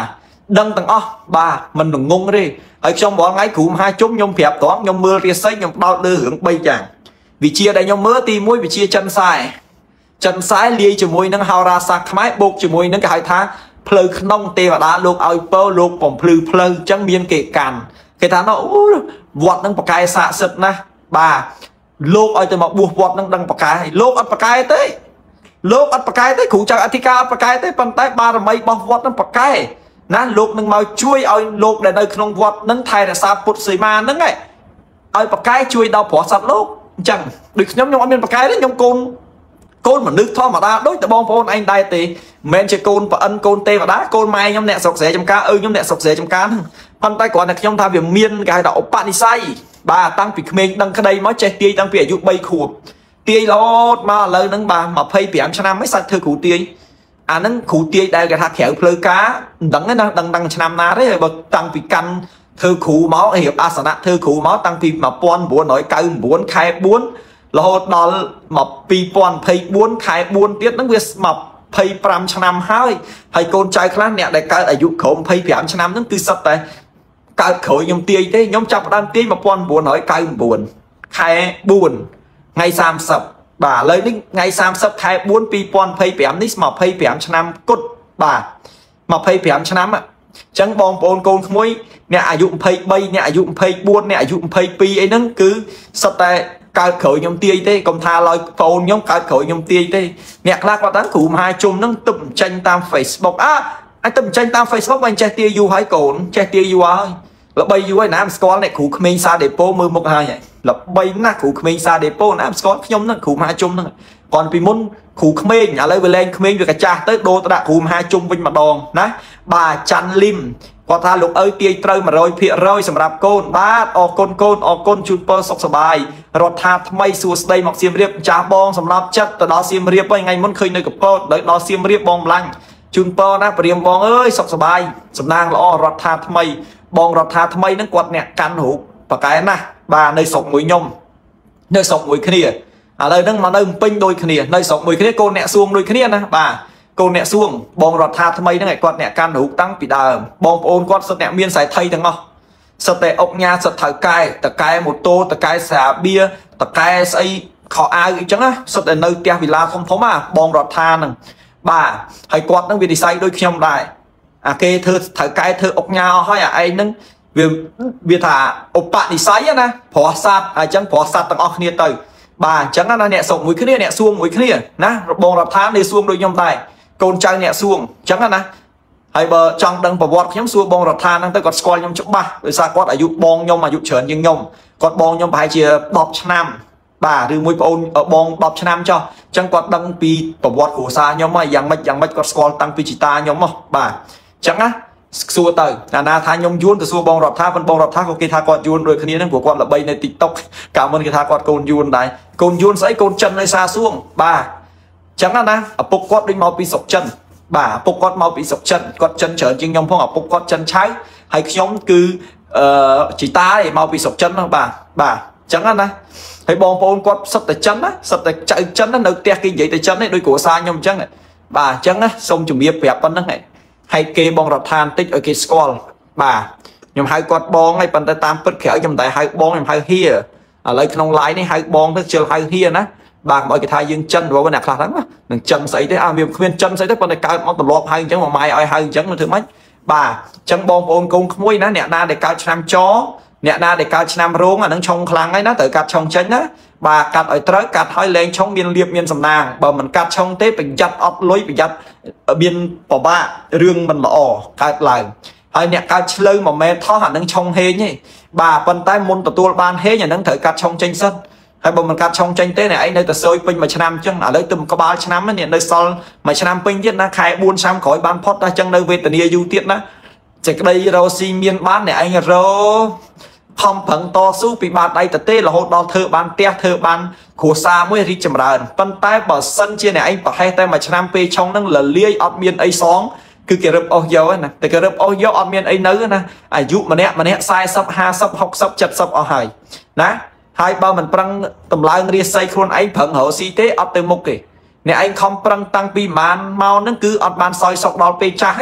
đăng tầng o bà mình đừng ngung đi ở trong bọn ngay cụ hai chúng nhung phẹp toán nhung mưa ria sách nhung đau đưa hưởng bay chàng vì chia đây nhung mưa ti mũi vì chia chân sai chân sai lia cho mùi nâng hao ra sạc máy buộc cho mùi nâng cái hai tháng pleu nông tê và đá luộc ao pơ luộc bỏng pleu pleu chẳng miên kệ càn cái tháng nó vọt nâng bạc cái xạ sật na bà luộc ở từ một buộc vọt nâng đăng bạc cái luộc ở bạc cái tới luộc ở bạc cái tới cụ chẳng atika bạc cái tới bàn tay ba là mấy bọc vọt nâng bạc cái ná luộc nâng màu chui ao luộc để nơi không vọt nâng thay là sao bụt xì ma nâng ấy ao bạc cái chui đau bỏ sạch luộc chẳng được nhóm nhóm miên bạc cái đấy nhóm côn côn mà nước thôi mà ta đối tượng bom phôn anh đây thì men chơi côn và ân côn tê và đá côn mai nhóm nẹt sọc rẻ trong cá ơi nhóm nẹt sọc rẻ trong cá con tay còn là nhóm tham việc miên cái đậu bạn đi say bà tăng việc mình đăng cái đây mới chơi tia tăng việc dụ bay khủ tia lót mà lời nâng bà mà phay biển cho năm mấy sạch thưa cụ tia à nâng cụ tia đây cái hạt khéo phơi cá đắng cái năng đăng đăng cho năm na đấy bậc tăng việc căn thưa cụ máu hiệp asana thưa cụ máu tăng việc mà pon búa nói câu muốn khai bốn là hốt đó mà pi pon phay bốn khai bốn tiết nó biết mà phay pram cho năm hai hay con trai khác nè đại ca ở dụ khổng phay biển cho năm nó tư sắp đấy cao khởi nhóm tia thế nhóm chọc đang tia mà pon buồn nói cao buồn khai buồn ngay sam sập bà lấy đến ngay sam sập khai bốn pi pon phay biển nít mà phay biển cho năm cốt bà mà phay biển cho năm ạ chẳng bong bồn con muối nè à dụng phay bay nè à dụng phay buồn nè à dụng phay pi ấy nó cứ sắp tại cao khởi nhóm tia thế công tha lôi phone nhóm cao khởi nhóm tia thế nè lạc vào tán cụ hai chung nó tụm tranh tam Facebook á anh tụm tranh tam Facebook anh che tia du hay cồn che tia du ơi là bay du ấy nam score này cụ mình xa để po mưa một hai vậy là bay na cụ mình xa để po nam score nhóm nó cụ hai chung nó còn vì muốn cụ mình nhà lấy về lên mình được cả cha tới đô ta đã cụ hai chung vinh mặt đòn nè bà chăn lim qua tha lục ơi tia trâu mà rồi phía rồi sầm rạp côn bát o côn côn o côn chun pơ sọc sờ bài rồi tha thay xua đây mặc xiêm riệp cha bong sầm rạp chất từ đó xiêm riệp với ngày muốn khơi nơi cặp pơ đợi đó xiêm riệp bong lăng chun pơ na riệp bong ơi sọc sờ bài sầm nang lo rồi tha thay bong rồi tha thay nó quạt nè căn hủ và cái na bà nơi sọc mũi nhom nơi sọc mũi kia à đây đang mà nơi pin đôi kia nơi sọc mũi kia cô nè xuông đôi kia nè bà cô nè xuông bong rọt tha thay nó ngày quạt nè can hủ tăng bị đờ bong ôn quạt sợi nè miên sải thay thằng ngọ sợi tệ ốc nha sợi thở cay tờ cay một tô tờ cay xả bia tờ cay xây khó ai chẳng á sợi tệ nơi tia vì la không thấu mà bong rọt tha nè bà hay quạt nó vì đi xây đôi khi ông đại à kê thơ thở cay thơ ốc nha hay à ai nâng vì vì thả ốc bạn đi xây á nè phỏ sát ai chẳng phỏ sát tầng ốc kia tới bà chẳng là nè sọc mũi kia nè xuông mũi kia nè bong rọt tha đi xuông đôi nhom tay con trai nhẹ xuông chẳng là nè hay bờ trong đằng bảo vọt nhóm xuông bong rọt than đang tới còn squat nhóm chụp ba rồi sao quát ở dụ bong nhom mà dụ chởn nhưng nhom còn bong nhom phải chia bọc năm bà đưa mũi ôn ở bong bọc năm cho chẳng quát đăng pi bảo vọt của xa nhóm mà dạng mạch dạng mạch còn squat tăng pi chỉ ta nhóm mà bà chẳng á xua tới là na tha nhom yuan từ xua bong rọt tha phân bong rọt tha có kia tha quát yuan rồi khi này của quát là bayใน TikTok cảm ơn kia tha quát côn yuan đấy côn yuan sấy côn chân nơi xa xuống bà chẳng là na ở bốc quát đinh mau bị sọc chân bà bốc quát mau bị sọc chân quát chân trở nhưng nhom phong ở bốc quát chân trái hay nhóm cứ chỉ ta thì mau bị sọc chân không bà bà chẳng là na hay bong bong quát sập tại chân á sập tại chạy chân nó nơi tia kinh vậy tại chân này đôi cổ xa nhom chân này bà chẳng á xong chuẩn bị đẹp con này hay kê bong rọt than tích ở cái skull bà nhom hai quát bong ngay bàn tay tam bất khéo nhom tại hai bong nhom hai hia ở lấy trong lái này hai bong nó chơi hai hia á bà mọi cái thai dương chân vào bên này là thắng đừng chân xảy tới à miệng khuyên chân xảy tới bên này cao món tầm lọp hai chân mà mai ai hai chân là thứ mấy bà chân bom ôn công muối nó nè na để cao năm chó nè na để cao năm rốn à nó trong khlang ấy nó tự cắt trong chân á bà cắt ở trái cắt hơi lên trong miền liệp miền sầm nàng bà mình cắt trong tết bình giặt ấp lối bình giặt ở biên bỏ ba riêng mình là ỏ cắt lại hay nè cắt lơ mà mẹ thó hẳn nó trong hê nhỉ bà bàn tay môn tập tua ban hê nhà nó thử cắt trong chân sân hay bọn mình cắt trong tranh tế này anh nơi ta sôi pin mà năm chân ở đây tùm có ba năm này nơi sau mà năm pin chết nó khai buôn sam khỏi ban pot ra chân nơi về tình yêu du tiết đó chỉ cái đây rồi xi miên bán này anh rồi không phẳng to su bị bạn đây ta tê là hốt đo thơ ban tia thơ ban của xa mới đi chậm rãi bàn tay bảo sân chia này anh bảo hai tay mà năm pe trong nó là lia ọt miên ấy xóm cứ kiểu rập ô dấu này từ kiểu rập ô dấu ọt miên ấy nứ nè à dụ mà nè mà nè sai sắp ha sắp học sắp chặt sắp ở hải nè hai bao mình prăng tầm lai người say khuôn anh phận hậu si tế ở từ một kì nè anh không prăng tăng pi màn mau nó cứ ở bàn soi sọc đòn pe cha hết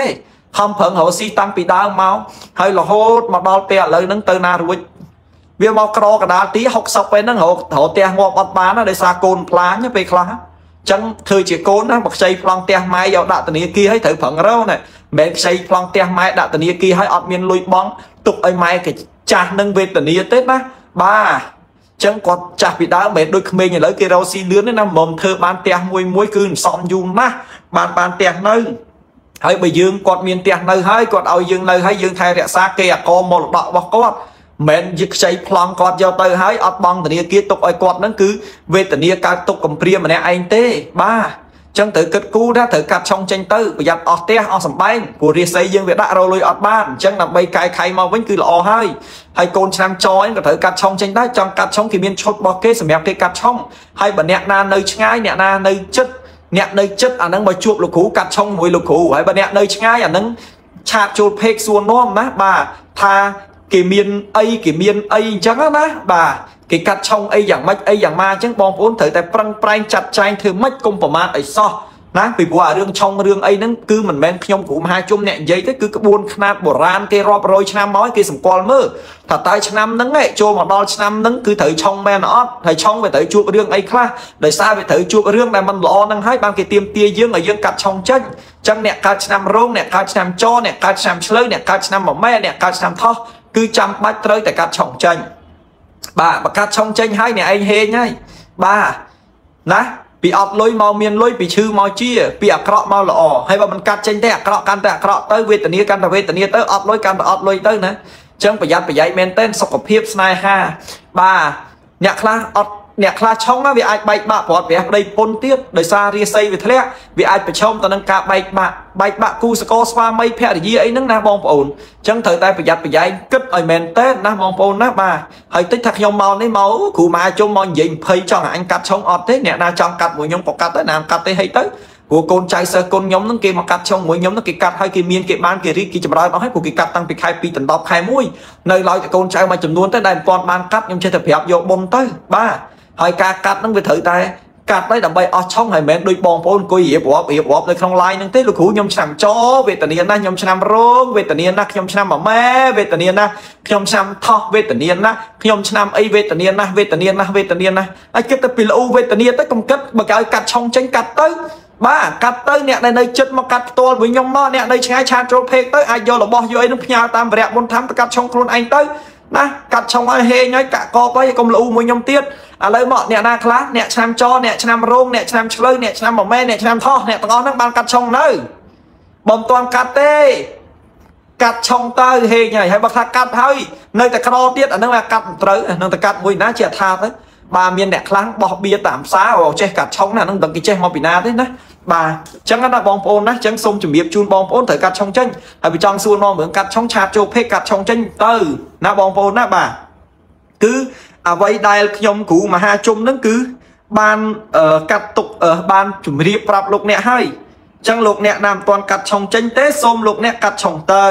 ខំប្រឹងរកស៊ីតាំងពីដើមមកហើយរហូតមកដល់ពេលឥឡូវហ្នឹងទៅណារួចវាមកក្រកដាលទីហុកសិបពេលហ្នឹងរករកផ្ទះងាប់អត់បានណាដោយសារកូនផ្លាញពេលខ្លះអញ្ចឹងធ្វើជាកូនណាមកខ្ចីប្លង់ផ្ទះម៉ែយកដាក់ធនាគារឲ្យត្រូវប្រឹងរកណាមិនមែនខ្ចីប្លង់ផ្ទះម៉ែដាក់ធនាគារឲ្យអត់មានលុយបង់ទុកឲ្យម៉ែគេចាស់នឹងវេទនាទេណាបាទចឹងគាត់ចាស់ពីដើមមិនដូចក្មេងឥឡូវគេរកស៊ីលឿនទេណាមុំធ្វើបានផ្ទះមួយមួយគឺសំយូរណាស់បានបានផ្ទះនៅហើយបើយើងគាត់មានផ្ទះនៅហើយគាត់ឲ្យយើងនៅហើយយើងថែរក្សាគេអកមរតករបស់គាត់មិនយកខ្ចីប្លង់គាត់យកទៅហើយអត់បង់ធនាគារទុកឲ្យគាត់ហ្នឹងគឺវេទនាកើតទុកកំព្រាម្នាក់ឯងទេបាទចឹងត្រូវគិតគូរថាត្រូវកាត់ឆុងចេញទៅប្រយ័ត្នអស់ផ្ទះអស់សម្បែងព្រោះរាសីយើងវាដាក់រលុយអត់បានអញ្ចឹងដើម្បីកែខៃមកវិញគឺល្អហើយហើយកូនឆ្នាំចអីក៏ត្រូវកាត់ឆុងចេញដែរចង់កាត់ឆុងគេមានឈុតរបស់គេសម្រាប់គេកាត់ឆុងហើយបើអ្នកណានៅឆ្ងាយអ្នកណានៅជិតអ្នកនៅជិតអាហ្នឹងបើជួបលោកគ្រូកាត់ឆុងមួយលោកគ្រូហើយបើអ្នកនៅឆ្ងាយអាហ្នឹងឆាតចូលពេកសួរនាំណាបាទថាគេមានអីគេមានអីអញ្ចឹងណាបាទគេកាត់ឆុងអីយ៉ាងម៉េចអីយ៉ាងម៉ាអញ្ចឹងបងប្អូនត្រូវតែប្រឹងប្រែងចាត់ចែងធ្វើម៉េចកុំប្រមាថអីសោះណាពីព្រោះអារឿងឆុងរឿងអីហ្នឹងគឺមិនមែនខ្ញុំគ្រូមហាជុំអ្នកនិយាយទេគឺក្បួនខ្នាតបុរាណគេរាប់រយឆ្នាំមកគេសម្គាល់មើលថាតើឆ្នាំហ្នឹងឯងចូលមកដល់ឆ្នាំហ្នឹងគឺត្រូវឆុងមែនអត់ហើយឆុងវាត្រូវជួបរឿងអីខ្លះដោយសារវាត្រូវជួបរឿងដែលមិនល្អហ្នឹងហើយបានគេទាមទារយើងឲ្យយើងកាត់ឆុងចេញអញ្ចឹងអ្នកកើតឆ្នាំរោងអ្នកកើតឆ្នាំចអ្នកកើតឆ្នាំឆ្លូវអ្នកកើតឆ្នាំមមែអ្នកកើតឆ្នាំថោះគឺចាំបាច់ត្រូវតែកាត់ឆុងចេញបាទបើកាត់ឆុងចេញហើយអ្នកឯងហេងហើយបាទណាពីអត់លុយមកមានលុយពីឈឺមកជាពីអាក្រក់មកល្អហើយបើមិនកាត់ចេញទេអាក្រក់កាន់តែអាក្រក់ទៅវេទនាកាន់តែវេទនាទៅអត់លុយកាន់តែអត់លុយទៅណាអញ្ចឹងប្រយ័ត្នប្រយែងមែនទែនសុខភាពស្នេហាបាទអ្នកខ្លះអត់អ្នកខ្លះឆុងវាអាចបែកបាក់ប្រត់ព្រះប្តីពុនទៀតដោយសាររាសីវាធ្លាក់វាអាចប្រឈមទៅនឹងការបែកបាក់បែកបាក់គូសកលស្វាមីភរិយាអីហ្នឹងណាបងប្អូនអញ្ចឹងត្រូវតែប្រយ័ត្នប្រយែងគិតឲ្យមែនតើណាបងប្អូនណាបាទហើយតិចថាខ្ញុំមកនេះមកគ្រូម៉ាជុំមកនិយាយភ័យចង់ឲ្យអញកាត់ឆុងអត់ទេអ្នកណាចង់កាត់មួយខ្ញុំក៏កាត់ដែរណាកាត់ទេហីទៅព្រោះកូនចៅសិស្សកូនខ្ញុំហ្នឹងគេមកកាត់ឆុងមួយខ្ញុំហ្នឹងគេកាត់ឲ្យគេមានគេបានគេរីកគេចម្រើនអស់ហើយព្រោះគេកាត់តាំងពីខែពីរដល់ខែមួយនៅឡើយតែកូនចៅមួយចំនួនទៅដែលមិនទាន់បានកាត់ខ្ញុំចេះតែប្រាប់យកបុណ្យទៅបាទហើយការកាត់ហ្នឹងវាត្រូវតែកាត់ទៅដើម្បីអស់ឆុងហើយមិនមែនដូចបងប្អូនអង្គុយរៀបរាប់រៀបរាប់នៅក្នុង line ហ្នឹងទេលោកគ្រូខ្ញុំឆ្នាំចវេទនាណាស់ខ្ញុំឆ្នាំរោងវេទនាណាស់ខ្ញុំឆ្នាំម៉ែវេទនាណាស់ខ្ញុំឆ្នាំថោះវេទនាណាស់ខ្ញុំឆ្នាំអីវេទនាណាស់វេទនាណាស់វេទនាណាស់ហើយគិតទៅពីលូវេទនាទៅកុំគិតបើគេឲ្យកាត់ឆុងចេញកាត់ទៅបាទកាត់ទៅអ្នកដែលនៅចិត្តមកកាត់ផ្ទាល់វិញខ្ញុំមកអ្នកនៅឆ្ងាយឆាតចូលពេកទៅអាចយករបស់យកអីនឹងផ្ញើតាមវរៈមុនធម្មទៅកាត់ឆុងខ្លួនឯងទៅណាកាត់ឆុងឲ្យហេងហើយកាក់កបហើយកុំលូមួយខ្ញុំទៀតឥឡូវមកអ្នកណាខ្លះអ្នកឆ្នាំចអ្នកឆ្នាំរោងអ្នកឆ្នាំឆ្លូវអ្នកឆ្នាំម៉មែអ្នកឆ្នាំថោះអ្នកទាំងអស់ហ្នឹងបានកាត់ឆុងនៅបើមិនទាន់កាត់ទេកាត់ឆុងទៅហេងហើយហើយបើថាកាត់ហើយនៅតែក្រទៀតអាហ្នឹងវាកាត់មិនត្រូវអាហ្នឹងតែកាត់មួយណាជាថាទៅបាទមានអ្នកខ្លះបោះបៀតាមផ្សារអូចេះកាត់ឆុងណាហ្នឹងដឹងគេចេះមកពីណាទេណាបាទអញ្ចឹងណាបងប្អូនណាអញ្ចឹងសូមជម្រាបជូនបងប្អូនត្រូវកាត់ឆុងចេញហើយបើចង់សួរនាំរឿងកាត់ឆុងឆាតចូលពេកកាត់ឆុងចេញទៅណាបងប្អូនណាបាទគឺអ្វីដែលខ្ញុំគ្រូមហាជុំហ្នឹងគឺបានកាត់ទុកបានជម្រាបប្រាប់លោកអ្នកហើយអញ្ចឹងលោកអ្នកណាមិនទាន់កាត់ឆុងចេញទេសូមលោកអ្នកកាត់ឆុងទៅ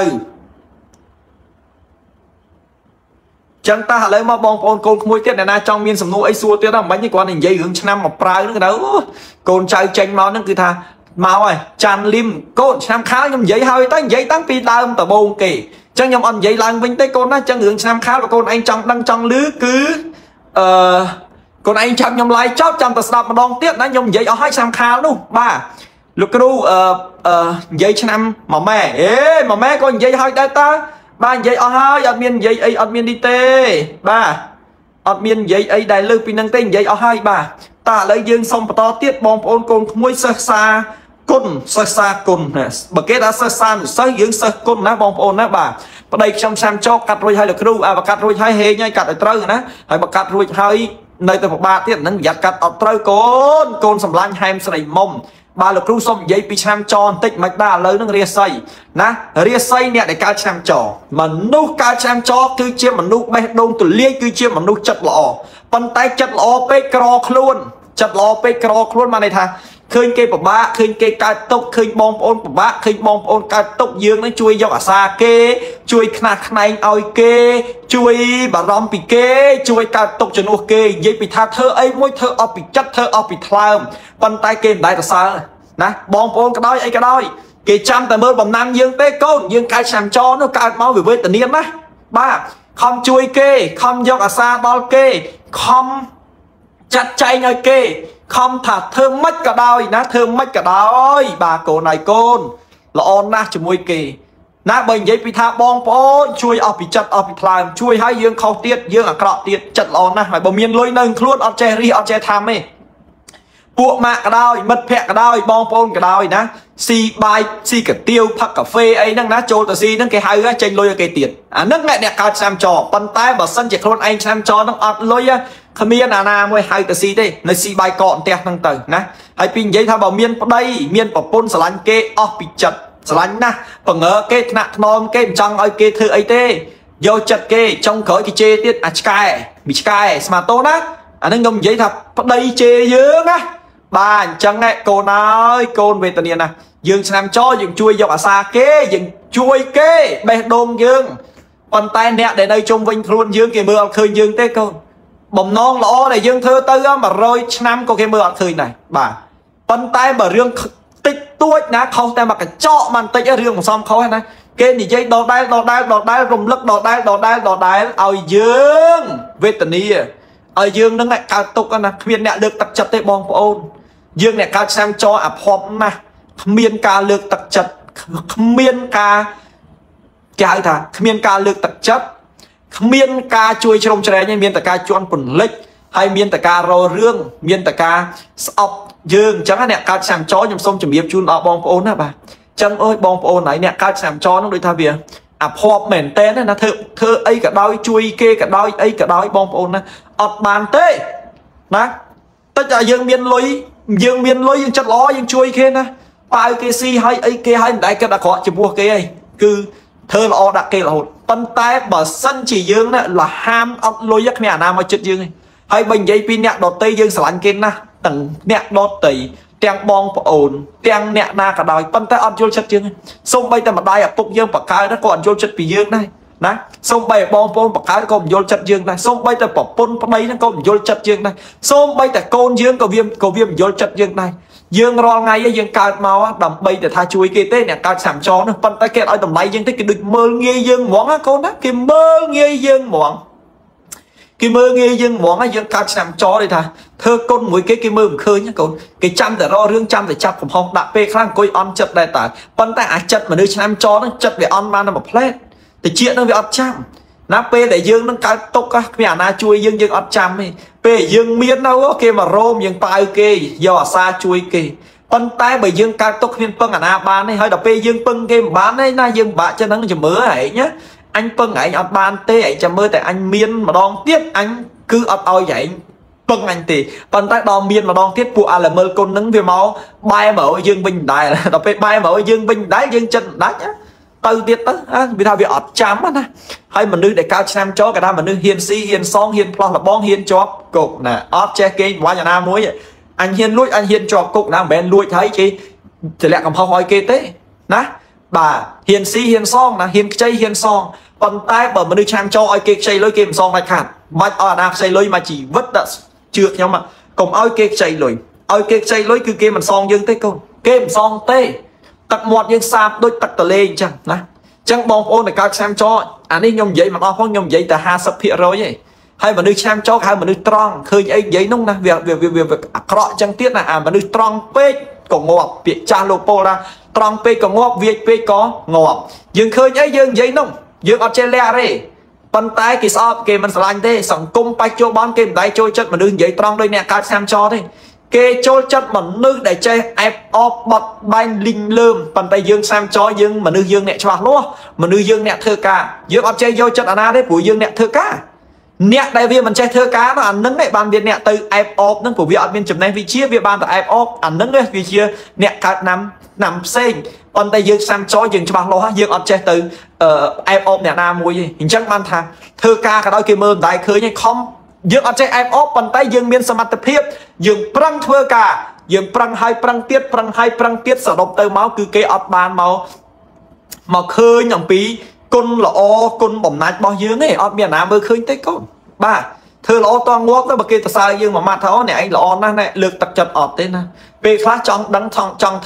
ចឹងតើឥឡូវមកបងប្អូនកូនក្មួយទៀតអ្នកណាចង់មានសំណួរអីសួរទៀតហ្នឹងមិនបាញ់គ្រាន់តែនិយាយរឿងឆ្នាំមកប្រើហ្នឹងទៅកូនចៅចេញមកហ្នឹងគឺថាមកហើយចាន់លឹមកូនឆ្នាំខាលខ្ញុំនិយាយហើយទៅនិយាយតាំងពីដើមដំបូងគេអញ្ចឹងខ្ញុំអត់និយាយឡើងវិញទេកូនណាអញ្ចឹងរឿងឆ្នាំខាលបើកូនឯងចង់ដឹងចង់ឮគឺអឺកូនឯងចាំខ្ញុំឡាយចប់ចាំតែស្ដាប់ម្ដងទៀតណាខ្ញុំនិយាយអស់ហើយឆ្នាំខាលនោះបាទលោកគ្រូអឺអឺនិយាយឆ្នាំមួយម៉ែអេមួយម៉ែក៏និយាយហើយដែរតើបាទនិយាយអស់ហើយអត់មាននិយាយអីអត់មាននេះទេបាទអត់មាននិយាយអីដែលលើពីនឹងទេនិយាយអស់ហើយបាទតើឥឡូវយើងសុំបន្តទៀតបងប្អូនកូនក្មួយសិស្សសាគុណសិស្សសាគុណណាបើគេថាសិស្សសានុសិស្សយើងសិស្សគុណណាបងប្អូនណាបាទប្តីខ្ញុំឆ្នាំចោកកាត់រួចហើយលោកគ្រូអាបើកាត់រួចហើយហេងហើយកាត់ឲ្យត្រូវណាហើយបើកាត់រួចហើយនៅតែពិបាកទៀតហ្នឹងប្រយ័ត្នកាត់អត់ត្រូវកូនកូនសម្លាញ់ហែមស្រីមុំបាទលោកគ្រូសូមនិយាយពីឆ្នាំចបន្តិចមិនដែរឥឡូវហ្នឹងរាសីណារាសីអ្នកដែលកើតឆ្នាំចមនុស្សកើតឆ្នាំចគឺជាមនុស្សបេះដូងទលាយគឺជាមនុស្សចិត្តល្អប៉ុន្តែចិត្តល្អពេកក្រខ្លួនចិត្តល្អពេកក្រខ្លួនមកន័យថាឃើញគេពិបាកឃើញគេកើតទុកឃើញបងប្អូនពិបាកឃើញបងប្អូនកើតទុកយើងនឹងជួយយកអាសាគេជួយខ្នះខ្នែងឲ្យគេជួយបារម្ភពីគេជួយកើតទុកជំនួសគេនិយាយពីថាធ្វើអីមួយធ្វើអស់ពីចិត្តធ្វើអស់ពីថ្លើមប៉ុន្តែគេមិនដែលសរសើរណាបងប្អូនក៏ដោយអីក៏ដោយគេចាំតែមើលបំណាំយើងទេកូនយើងកើតឆ្នាំចនោះកើតមកវិវេទនាណាបាទខំជួយគេខំយកអាសាដល់គេខំចាត់ចែងឲ្យគេខំថាធ្វើម៉េចក៏ដោយណាធ្វើម៉េចក៏ដោយបាទកូនហើយកូនល្អណាស់ជាមួយគេណាបើនិយាយពីថាបងប្អូនជួយអស់ពីចិត្តអស់ពីថ្លើមជួយឲ្យយើងខុសទៀតយើងអាក្រក់ទៀតចិត្តល្អណាស់ហើយបើមានលុយនៅខ្លួនអត់ចេះរីអត់ចេះថាទេពួកម៉ាក់ក៏ដោយមិត្តភ័ក្តិក៏ដោយបងប្អូនក៏ដោយណាស៊ីបាយស៊ីកាទៀវផឹកកាហ្វេអីហ្នឹងណាចូលទៅស៊ីហ្នឹងគេហៅចេញលុយឲ្យគេទៀតអាហ្នឹងអ្នកកើតឆ្នាំចប៉ុន្តែបើសិនជាខ្លួនឯងឆ្នាំចហ្នឹងអត់លុយគ្មានអាណាមួយហៅទៅស៊ីទេនៅស៊ីបាយកកផ្ទះហ្នឹងទៅណាហើយពីនិយាយថាបើមានប្តីមានប្រពន្ធស្រឡាញ់គេអស់ពីចិត្តស្រឡាញ់ណាស់បង្ងើគេថ្នាក់ថ្នមគេមិនចង់ឲ្យគេធ្វើអីទេយកចិត្តគេចុងក្រោយគេជេរទៀតអាឆ្កែមីឆ្កែស្មាតូណាអាហ្នឹងខ្ញុំនិយាយថាប្តីជេរយើងណាបាទអញ្ចឹងឯងកូនអើយកូនវេទនាណាយើងឆ្នាំចយើងជួយយកអាសាគេយើងជួយគេបេះដូងយើងប៉ុន្តែអ្នកដែលនៅជុំវិញខ្លួនយើងគេមើលអត់ឃើញយើងទេកូនបំណងល្អដែលយើងធ្វើទៅមួយរយឆ្នាំក៏គេមើលអត់ឃើញដែរបាទប៉ុន្តែបើរឿងតិចតួចណាខុសតែមកកញ្ចក់មិនតិចរឿងមិនសមខុសណាគេនិយាយដដែលដដែលដដែលរំលឹកដដែលដដែលដដែលឲ្យយើងវេទនាឲ្យយើងនឹងកើតទុកណាគ្មានអ្នកលើកទឹកចិត្តទេបងប្អូនយើងអ្នកកើតឆ្នាំចអាភ័ព្វណាស់គ្មានការលើកទឹកចិត្តគ្មានការគេហៅថាគ្មានការលើកទឹកចិត្តគ្មានការជួយជ្រោមជ្រែងទេមានតែការជន់ពន្លិចហើយមានតែការរោរឿងមានតែការស្អប់យើងអញ្ចឹងអ្នកកើតឆ្នាំចខ្ញុំសូមជម្រាបជូនដល់បងប្អូនណាបាទអញ្ចឹងអើយបងប្អូនហើយអ្នកកើតឆ្នាំចនោះដូចថាវាអាភ័ព្វមែនតើណាធ្វើធ្វើអីក៏ដោយជួយគេក៏ដោយអីក៏ដោយបងប្អូនណាអត់បានទេណាតែតែយើងមានលុយយើងមានលុយយើងចិត្តល្អយើងជួយគេណាប៉ាវគេស៊ីឲ្យអីគេឲ្យមិនដែលគិតអាក្រក់ចំពោះគេអីគឺធ្វើល្អដាក់គេរហូតប៉ុន្តែបើសិនជាយើងណាលហាមអត់លុយគ្មានអាណាមកចិត្តយើងទេហើយបើនិយាយពីអ្នកដតីយើងស្រឡាញ់គេណាស់ទាំងអ្នកដតីទាំងបងប្អូនទាំងអ្នកណាក៏ដោយប៉ុន្តែអត់យល់ចិត្តយើងសូម្បីតែម្ដាយឪពុកយើងបកកើតក៏អត់យល់ចិត្តពីយើងដែរណាសូម្បីតែបងប្អូនបកកើតក៏មិនយល់ចិត្តយើងដែរសូម្បីតែប្រពន្ធប្តីហ្នឹងក៏មិនយល់ចិត្តយើងដែរសូម្បីតែកូនយើងក៏វាក៏វាមិនយល់ចិត្តយើងដែរយើងរាល់ថ្ងៃយើងកើតមកដើម្បីតែថាជួយគេទេអ្នកកើតឆ្នាំចនោះប៉ុន្តែគេឲ្យតម្លៃយើងទេគេដូចមើលងាយយើងហ្មងណាកូនណាគេមើលងាយយើងហ្មងគេមើលងាយយើងហ្មងយើងកើតឆ្នាំចទេថាធ្វើគុណមួយគេគេមើលមិនឃើញកូនគេចាំតែរករឿងចាំតែចាប់កំហុសដាក់ពេលខ្លះអង្គុយអន់ចិត្តដែរតើប៉ុន្តែអាចិត្តមនុស្សឆ្នាំចហ្នឹងចិត្តវាអន់បានតែមួយផ្លែតតិចនឹងវាអត់ចាំណាពេលដែលយើងនឹងកើតទុកគ្មានអាណាជួយយើងយើងអត់ចាំទេពេលយើងមាននៅគេមករោមយើងប៉ាវគេយកអាសាជួយគេប៉ុន្តែបើយើងកើតទុកគ្មានពឹងអាណាបានទេហើយដល់ពេលយើងពឹងគេមិនបានទេណាយើងពិបាកចឹងហ្នឹងចាំមើលហែងណាអញពឹងឯងអត់បានទេឯងចាំមើលតែអញមានម្ដងទៀតអញគឺអត់ឲ្យឯងពឹងអញទេប៉ុន្តែដល់មានម្ដងទៀតពួកអាល្មើលគុណហ្នឹងវាមកបែរមកយើងវិញមិនដែរដល់ពេលបែរមកយើងវិញមិនដែរយើងចិត្តមិនដាច់ទៅទៀតទៅវាថាវាអត់ចាំណាហើយមនុស្សដែលកើតឆ្នាំចគេថាមនុស្សហ៊ានស៊ីហ៊ានសងហ៊ានផ្លោះលបងហ៊ានជាប់គុកណាអត់ចេះគេវាយអាណាមួយអញហ៊ានលួចអញហ៊ានជាប់គុកណាមិនមែនលួចហើយគេទម្លាក់កំហុសឲ្យគេទេណាបាទហ៊ានស៊ីហ៊ានសងណាហ៊ានខ្ចីហ៊ានសងប៉ុន្តែបើមនុស្សឆ្នាំចឲ្យគេខ្ចីលុយគេមិនសងដាច់ខាតមិនឲ្យអាណាខ្ចីលុយមកជីវិតដាក់ជឿខ្ញុំកុំឲ្យគេខ្ចីលុយឲ្យគេខ្ចីលុយគឺគេមិនសងយើងទេកូនគេមិនសងទេទឹកមាត់យើងសាបដូចទឹកទលេអញ្ចឹងណាអញ្ចឹងបងប្អូនដែលកើតឆ្នាំចអានេះខ្ញុំនិយាយមកដល់ផងខ្ញុំនិយាយតែห้าสิบភាគរយទេហើយមនុស្សឆ្នាំចហៅមនុស្សត្រង់ឃើញអីនិយាយនោះណាវាវាអាក្រក់អញ្ចឹងទៀតណាអាមនុស្សត្រង់ពេកក៏ងាប់ពាក្យចាស់លោកពោលថាត្រង់ពេកក៏ងាប់វាចពេកក៏ងាប់យើងឃើញអីយើងនិយាយនោះយើងអត់ចេះលះទេប៉ុន្តែគេស្អប់គេមិនស្រឡាញ់ទេសង្គមបច្ចុប្បន្នគេមិនដែរចូលចិត្តមនុស្សនិយាយត្រង់ដោយអ្នកកើតឆ្នាំចទេគេចូលចិត្តមនុស្សដែលចេះអែបអបបត់បែនលីងលើមប៉ុន្តែយើងឆ្នាំចយើងមនុស្សយើងអ្នកច្បាស់លាស់មនុស្សយើងអ្នកធ្វើការយើងអត់ចេះយកចិត្តអាណាទេព្រោះយើងអ្នកធ្វើការអ្នកដែលវាមិនចេះធ្វើការនោះអានឹងឯងបានវាអ្នកទៅអែបអបនឹងព្រោះវាអត់មានចំណេះវិជ្ជាវាបានតែអែបអបអានឹងវាជាអ្នកកើតណាំណាំផ្សេងប៉ុន្តែយើងឆ្នាំចយើងច្បាស់លាស់យើងអត់ចេះទៅអែបអបអ្នកណាមួយទេអញ្ចឹងបានថាធ្វើការក៏ដោយគេមើលមិនដែរឃើញឯងខំយើងអត់ចេះអែបអបប៉ុន្តែយើងមានសមត្ថភាពយើងប្រឹងធ្វើការយើងប្រឹងហើយប្រឹងទៀតប្រឹងហើយប្រឹងទៀតសរុបទៅមកគឺគេអត់បានមកមកឃើញអំពីគុណល្អគុណបំណាច់របស់យើងទេអត់មានណាមើលឃើញទេកូនបាទធ្វើល្អតងាប់ទៅបើគេសរសើរយើងមួយម៉ាត់ថាអូអ្នកឯងល្អណាស់ណែលើកទឹកចិត្តអត់ទេណាពេលខ្លះចង់ដឹងចង់ធ្វើ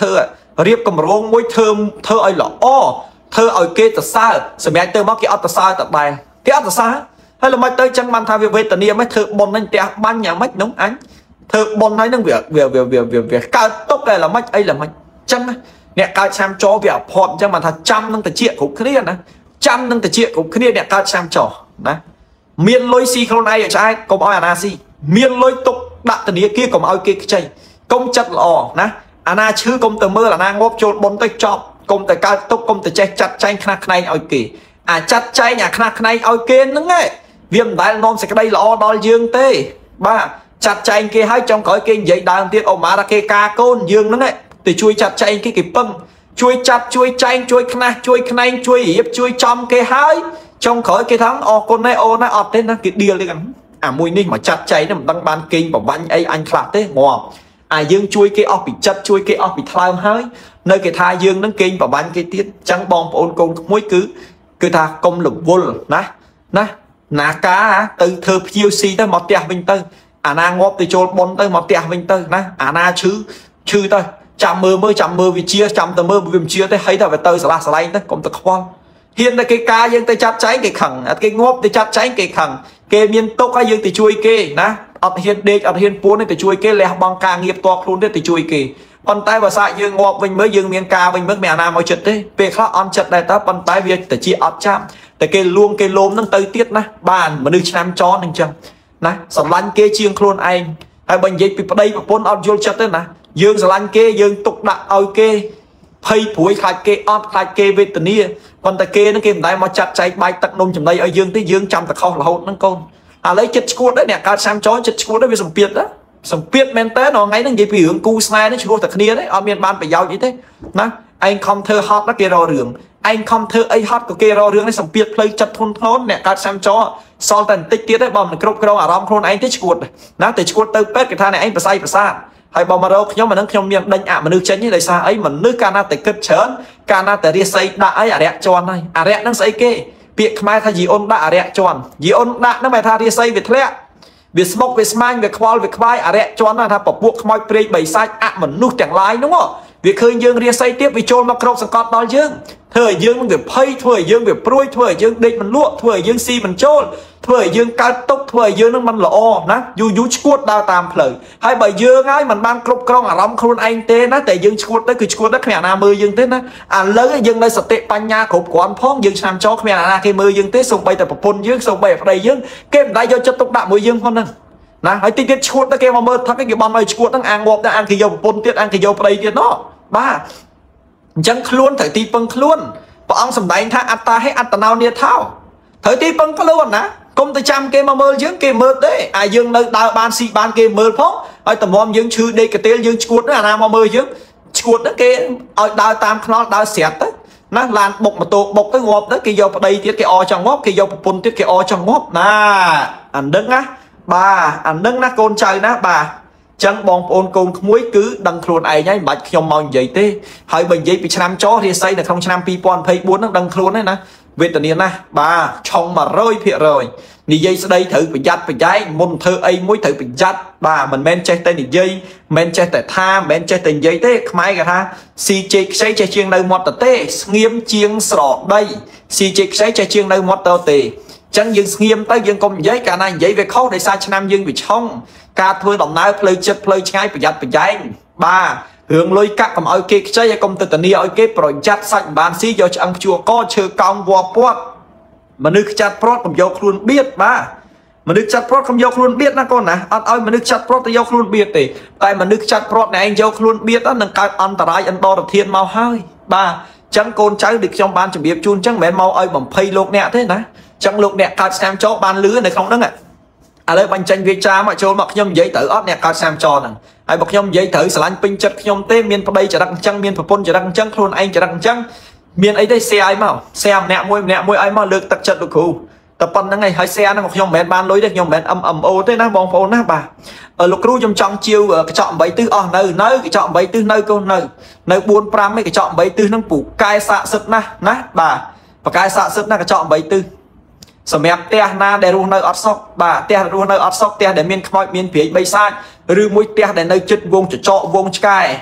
រៀបកម្រងមួយធ្វើធ្វើឲ្យល្អធ្វើឲ្យគេទៅសើសម្រាប់ទៅមកគេអត់ទៅសើតដែរគេអត់ទៅសើហើយល្មិចទៅចឹងបានថាវាវេទនាមិនធ្វើប៉ុនហ្នឹងផ្ទះបាញ់យ៉ាងម៉េចនោះអញធ្វើប៉ុនហើយនឹងវាវាវាវាវាកើតទុកតែល្មិចអីល្មិចចឹងអ្នកកើតឆ្នាំចវាអភ័ព្វចឹងបានថាចាំនឹងតិចគ្រប់គ្នាណាចាំនឹងតិចគ្រប់គ្នាអ្នកកើតឆ្នាំចណាមានលុយស៊ីខ្លួនឯងឲ្យឆ្អែតកុំឲ្យអាណាស៊ីមានលុយទុកដាក់ធនាគារកុំឲ្យគេខ្ចីកុំចិត្តល្អណាអាណាឈឺកុំទៅមើលអាណាងប់ចូលប៉ុនទៅចប់កុំទៅកើតទុកកុំទៅចេះចាត់ចែងខ្នះខ្នែងឲ្យគេអាចាត់ចែងអាខ្នះខ្នែងឲ្យគេហ្នឹងឯងវាមិនដែលនាំសេចក្តីល្អដល់យើងទេបាទចាត់ចែងគេឲ្យចុងក្រោយគេនិយាយដើមទៀតអូម៉ាថាគេការកូនយើងហ្នឹងឯងទៅជួយចាត់ចែងគេគេពឹងជួយចាត់ជួយចែងជួយខ្នះជួយខ្នែងជួយរៀបជួយចំគេហើយចុងក្រោយគេថាអរគុណឯអូនណាអត់ទេណាគេឌីលទេกันអាមួយនេះមកចាត់ចែងមិនដឹងបានគេងប្រវាញ់អីអញខ្លះទេងាប់អាយើងជួយគេអស់ពីចិត្តជួយគេអស់ពីថ្លើមហើយនៅគេថាយើងនឹងគេងប្រវាញ់គេទៀតអញ្ចឹងបងប្អូនកូនក្មួយគឺគឺថាកុំរវល់ណាណាណាការទៅធ្វើភ្ញៀវស៊ីទៅមកផ្ទះវិញទៅអាណាងាប់ទៅចូលប៉ុនទៅមកផ្ទះវិញទៅណាអាណាឈឺឈឺទៅចាំមើលមើលចាំមើលវិជាចាំទៅមើលវាមិនជាទេហើយតែទៅឆ្លាស់ឆ្លៃទៅកុំទៅខ្វល់ហ៊ានតែគេការយើងទៅចាត់ចែងគេខឹងអត់គេងាប់ទៅចាត់ចែងគេខឹងគេមានទុកហើយយើងទៅជួយគេណាអត់ហ៊ានដេកអត់ហ៊ានពួនទៅជួយគេលះបង់ការងារផ្ទាល់ខ្លួនទៀតទៅជួយគេប៉ុន្តែបើសាក់យើងងាប់វិញមើលយើងមានការវិញមើលមានអាណាមកចិត្តទេពេលខ្លះអន់ចិត្តដែរតើប៉ុន្តែវាទៅជាអត់ចាំតែគេលួងគេលោមនឹងទៅទៀតណាបានមនុស្សឆ្នាំចអញ្ចឹងណាស្រឡាញ់គេជាងខ្លួនឯងហើយបើនិយាយពីប្តីប្រពន្ធអត់យល់ចិត្តទេណាយើងស្រឡាញ់គេយើងទុកដាក់ឲ្យគេភ័យព្រួយខ្លាចគេអត់ខ្លាចគេវេទនាប៉ុន្តែគេនឹងគេមិនដែលមកចាត់ចែងបាយទឹកនំចំណីឲ្យយើងទេយើងចាំតែខុសរហូតហ្នឹងកូនឥឡូវចិត្តឈួតដែរអ្នកកើតឆ្នាំចចិត្តឈួតដែរវាសម្ពាធណាសម្ពាធមែនតើថ្ងៃហ្នឹងនិយាយពីរឿងគូស្នេហ៍នេះឆ្លោះតែគ្នាទេអត់មានបានប្រយោជន៍អីទេណាឯងខំធ្វើហត់ណាគេរករឿងឯងខំធ្វើអីហត់ក៏គេរករឿងនេះសម្ពាធផ្លូវចិត្តធ្ងន់ធ្ងរអ្នកកើតឆ្នាំចសល់តែបន្តិចទៀតទេបើមិនគ្រប់គ្រងអារម្មណ៍ខ្លួនឯងទេឈួតណាតែឈួតទៅពេទ្យគេថាអ្នកឯងប្រស័យប្រសាទហើយបើមករកខ្ញុំអានឹងខ្ញុំមានដេញអមនុស្សចេញនេះដោយសារអីមនុស្សកាលណាតែគិតច្រើនកាលណាតែរាសីដាក់អីអរិយជន់ហើយអរិយហ្នឹងស្អីគេពាក្យខ្មែរថាយីអ៊ុនដាក់អរិយជន់យីអ៊ុនដាក់ហ្នឹងបែរថារាសីវាធ្លាក់វាស្មុកវាស្មាញវាខ្វល់វាខ្វាយអរិយជន់ថាពពួកខ្មោចព្រាយបីសាច់អមនុស្សទាំងឡាយហ្នឹងវាឃើញយើងរាសីទៀតវាចូលមកក្របសង្កត់ដល់យើងធ្វើឲ្យយើងនឹងវាភ័យធ្វើឲ្យយើងវាព្រួយធ្វើឲ្យយើងដេកមិនលក់ធ្វើឲ្យយើងស៊ីមិនចូលធ្វើឲ្យយើងកើតទុកធ្វើឲ្យយើងនឹងមិនល្អណាយូរយូរឈួតដើរតាមផ្លូវហើយបើយើងហើយមិនបានគ្រប់គ្រងអារម្មណ៍ខ្លួនឯងទេណាតែយើងឈួតទៅគឺឈួតទៅគ្មានអាណាមើលយើងទេណាឥឡូវយើងនៅសតិបញ្ញាគ្រប់គ្រាន់ផងយើងឆ្នាំចោគ្មានអាណាគេមើលយើងទេសូម្បីតែប្រពន្ធយើងសូម្បីតែប្តីយើងគេមិនដែលយកចិត្តទុកដាក់មួយយើងផងហ្នឹងណាហើយតិចទៀតឈួតទៅគេមកមើលថឹកគេបំឲ្យឈួតហ្នឹងអាងងាប់ទៅអាងគេយកប្រពន្ធទៀតអាងគេយកប្តីទៀតណោះបាទអញ្ចឹងខ្លួនត្រូវទីពឹងខ្លួនព្រះអង្គសម្ដែងថាអត្តាហេអត្តណោនេថោត្រូវទីពឹងខ្លួនណាកុំទៅចាំគេមកមើលយើងគេមើលទេអាយើងនៅដើរបានស៊ីបានគេមើលផងហើយតម្រាំយើងឈឺដេកកន្ទេលយើងឈួតអាណាមកមើលយើងឈួតហ្នឹងគេឲ្យដើរតាមខ្នល់ដើរស្រាត់ទៅណាឡានបុកម៉ូតូបុកទៅងាប់ទៅគេយកប្តីទៀតគេអចង់ងាប់គេយកប្រពន្ធទៀតគេអចង់ងាប់ណាអានឹងណាបាទអានឹងណាកូនចៅណាបាទចឹងបងប្អូនកូនក្មួយគឺដឹងខ្លួនឯងហើយមិនបាច់ខ្ញុំមកនិយាយទេហើយបើនិយាយពីឆ្នាំចរាសីនៅក្នុងឆ្នាំពីរពាន់ยี่สิบสี่ហ្នឹងដឹងខ្លួនហើយណាវេទនាណាបាទឆុង một trămភាគរយ និយាយស្ដីត្រូវប្រយ័ត្នប្រយែងមុនធ្វើអីមួយត្រូវប្រយ័ត្នបាទមិនមែនចេះតែនិយាយមិនមែនចេះតែថាមិនមែនចេះតែនិយាយទេខ្មែរគេថាស៊ីជេកខ្ចីចេះជាងនៅមាត់ទៅទេស្ងៀមជាងស្រដីស៊ីជេកខ្ចីចេះជាងនៅមាត់ទៅទេចឹងយើងស្ងៀមទៅយើងកុំនិយាយកាលណានិយាយវាខុសដោយសារឆ្នាំយើងវាឆុងការធ្វើដំណើរផ្លូវចិត្តផ្លូវឆ្ងាយប្រយ័ត្នប្រយែងបាទរឿងលុយកាក់កុំឲ្យគេខ្ចីហើយកុំទៅធានាឲ្យគេប្រយ័ត្នសាច់មិនបានស៊ីយកឆ្អឹងព្យួរកឈើកោងវល់ពាត់មនុស្សខ្ចាត់ព្រាត់កុំយកខ្លួនបៀតបាទមនុស្សខ្ចាត់ព្រាត់កុំយកខ្លួនបៀតណាកូនណាអត់ឲ្យមនុស្សខ្ចាត់ព្រាត់ទៅយកខ្លួនបៀតទេតែមនុស្សខ្ចាត់ព្រាត់ណែឯងយកខ្លួនបៀតនឹងកើតអន្តរាយអន្តរធានមកហើយបាទចឹងកូនចៅដូចខ្ញុំបានជម្រាបជូនចឹងមិនមែនមកឲ្យបំភ័យលោកអ្នកទេណាចឹងលោកអ្នកកើតឆ្នាំចោបានលឺនៅក្នុងហ្នឹងឥឡូវបាញ់ចាញ់វាចាមកចូលមកខ្ញុំនិយាយត្រូវអត់អ្នកកើតឆ្នាំចោហ្នឹងហើយបើខ្ញុំនិយាយត្រូវស្រឡាញ់ពេញចិត្តខ្ញុំទេមានប្តីចរិតអញ្ចឹងមានប្រពន្ធចរិតអញ្ចឹងខ្លួនឯងចរិតអញ្ចឹងមានអីទេแชร์ឲ្យមកแชร์ម្នាក់មួយម្នាក់មួយឲ្យមកលើកទឹកចិត្តលោកគ្រូតែប៉ុណ្្នឹងហើយហើយแชร์ហ្នឹងខ្ញុំមិនមែនបានលុយទេខ្ញុំមិនមែន em em o ទេណាបងប្អូនណាបាទលោកគ្រូខ្ញុំចង់ជាវកញ្ចក់eightទិសអស់នៅនៅកញ្ចក់eightទិសនៅកូននៅនៅfour fiveឯកញ្ចក់eightទិសហ្នឹងពូកែស័ក្តិសិទ្ធណាស់ណាបាទប្រកែស័ក្តិសិទ្ធណាកញ្ចក់eightទិសសម្រាប់ផ្ទះណាដែលរស់នៅអត់សុខបាទផ្ទះរស់នៅអត់សុខផ្ទះដែលមានខ្មោចមានព្រាយបីសាច់ឬមួយផ្ទះដែលនៅជិតវងចចកវងឆ្កែ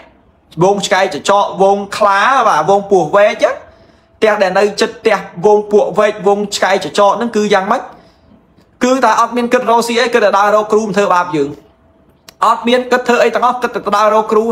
vông cái chỉ cho vông khá và vông bùa ve chứ tẹt để nơi chất tẹt vông bùa ve vông cái chỉ cho nó cứ giang mất cứ ta ọt miên cất rô xí ấy cứ đã đào rô cru thơ bạp dường ọt miên cất thơ ấy ta ngó cất đào rô cru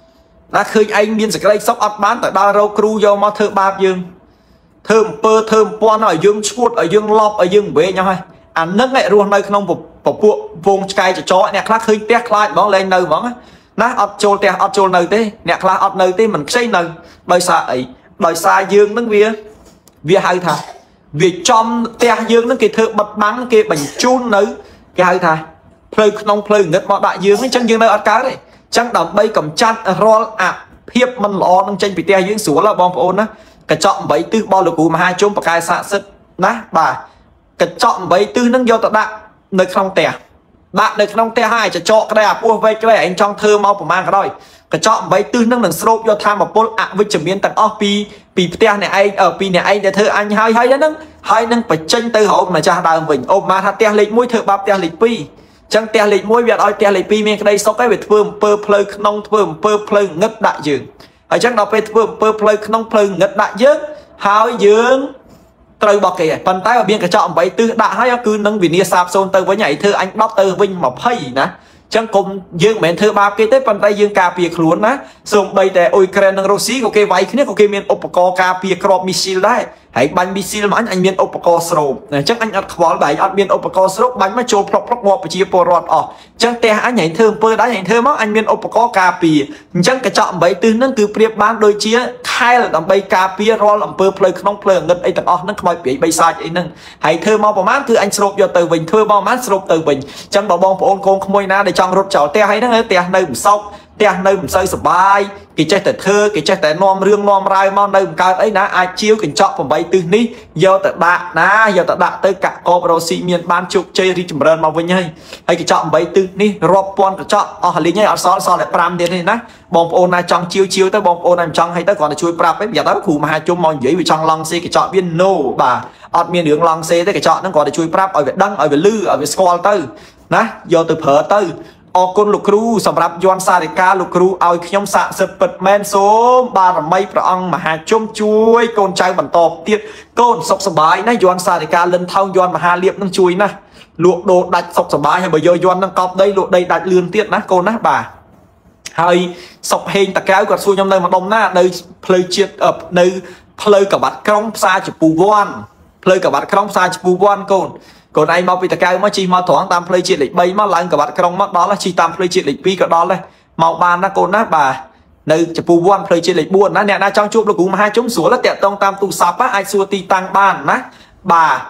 đã khơi anh miên sẽ cái sóc ọt bán tại đào rô cru vô mà thơ bạp dường thơm pơ thơm pon ở dương chuột ở dương lọp ở dương bế nhau hay ăn nước này luôn nơi không một bộ vùng cái cho chó nè khác hơi tét lại bóng lên nơi bóng ná ọt trôi tét ọt trôi nơi thế nè khác ọt nơi thế mình xây nơi đời xa ấy đời xa dương nó vía vía hay thà việc trong tét dương nó kia thợ bật bắn kia bánh chun nơi cái hay thà phơi nông phơi ngất mọi đại dương ấy chân dương nơi ọt cá đấy chẳng đầm bay cầm chăn roll à hiệp mình lo đang tranh bị tét dương xuống là bom ôn á cái chọn bảy tư bao lực của mà hai chung và cái xạ sức ná bà cái chọn bảy tư nâng vô tận đạn nơi không tè bạn nơi không tè hai cho chọn cái này à về cái này anh trong thơ mau của mang cái rồi cái chọn bảy tư nâng lần stroke vô tham một bol ạ với chấm biến tầng off pi pi tè này anh ở pi này anh để thơ anh hai hai đó nâng hai nâng phải tranh tư hậu mà cha đào mình ôm mà thà tè lịch mũi thợ bắp tè lịch pi chẳng tè lịch mũi việt oi tè lịch pi miền cái đây sau cái việc phơm pơ phơi nông phơm pơ phơi ngất đại dường ở chắc đọc về phơ phơi nông phơi ngất đại dớt háo dương trời bọc kìa phần tay ở biên cái chọn bảy tư đã hay cứ nâng vì nia sạp xôn từ với nhảy thơ anh bóc từ vinh mọc hay nè chẳng cùng dương mến thơ ba cái tết phần tay dương cà việc luôn á xong bây giờ Ukraine nâng Russia của cái váy kia của cái miền Opco cà việc crop missile đấy hãy bánh missile mà anh anh miền Opco srope này chắc anh ăn khó bảy anh miền Opco srope bánh mà trộn prop prop ngọt và chia porot ở chẳng te anh nhảy thơm pơ đã nhảy thơm á anh miền Opco cà pì chẳng cái chọn bảy tư nâng cứ priệp bán đôi chia khai là làm bay cà pì roll làm pơ play không play ngất ấy tận ở nâng khỏi bị bay sai ấy nâng hãy thơm mau mát cứ anh srope vô từ bình thơm mau mát srope từ bình chẳng bảo bong ôn con không môi na để trong rốt chảo te hay nâng te nơi một sóc te nơi một sơi sập bài cái tráiแต่thơ cái tráiแต่นอมเรื่องนอมรายมองในการไอ้นะอาชิวกันเจาะผมใบตื้อนี้โยแต่ดะนะโยแต่ดะเตยกะกอบเราซีเมียนบ้านจุกเจริจมเริญมาวันนี้ให้กันเจาะใบตื้อนี้รอบปอนกันเจาะอ๋อลิงเนี่ยเอาซ้อนซ้อนแหละปรามเดียวนี่นะบองโอนนายจังชิวชิวแต่บองโอนนายจังให้แต่ก่อนจะช่วยปรับไปอย่าแต่ขู่มาหาจุ่มมองใหญ่วิจังลองซีกันเจาะเวียนโนบ่าอดเมียนเหลืองลองซีแต่กันเจาะนั่นก่อนจะช่วยปรับเอาไปดังเอาไปลื้อเอาไปสกอลเตอร์นะโยแต่เผลอเตอร์ออกคนลูกครูสำหรับย้อนซาดิกาลูกครูเอาขยมสะสเปิดแมนโซมบารมีพระองค์มหาชมช่วยโกนใจบรรทบเตี้ยโกนสกสบายนะย้อนซาดิกาเล่นเท่าย้อนมหาเลียบนั่งช่วยนะลวกโดดัดสกสบายให้บ่ย้อนนั่งกอบได้ลวกได้ดัดเลื่อนเตี้ยนะโกนนะบ่าให้สกเฮงตะแก้วกับซูยำเนยมาดมหน้าในเพลย์เชียดเอ่อในเพลย์กับบัตรครองซาจิปูวอนเพลย์กับบัตรครองซาจิปูวอนโกนcòn anh mau bị tạc cao mới chi mau thoáng tam play chuyện lịch bay mất lại cả bạn trong mắt đó là chi tam play chuyện lịch pi cả đó đây màu bàn nó côn nát bà nơi chụp pu one play chuyện lịch buồn nó nè na trong chụp nó cũng hai chúng xuống là tẹt tông tam tu sập á ai xua ti tăng bàn ná bà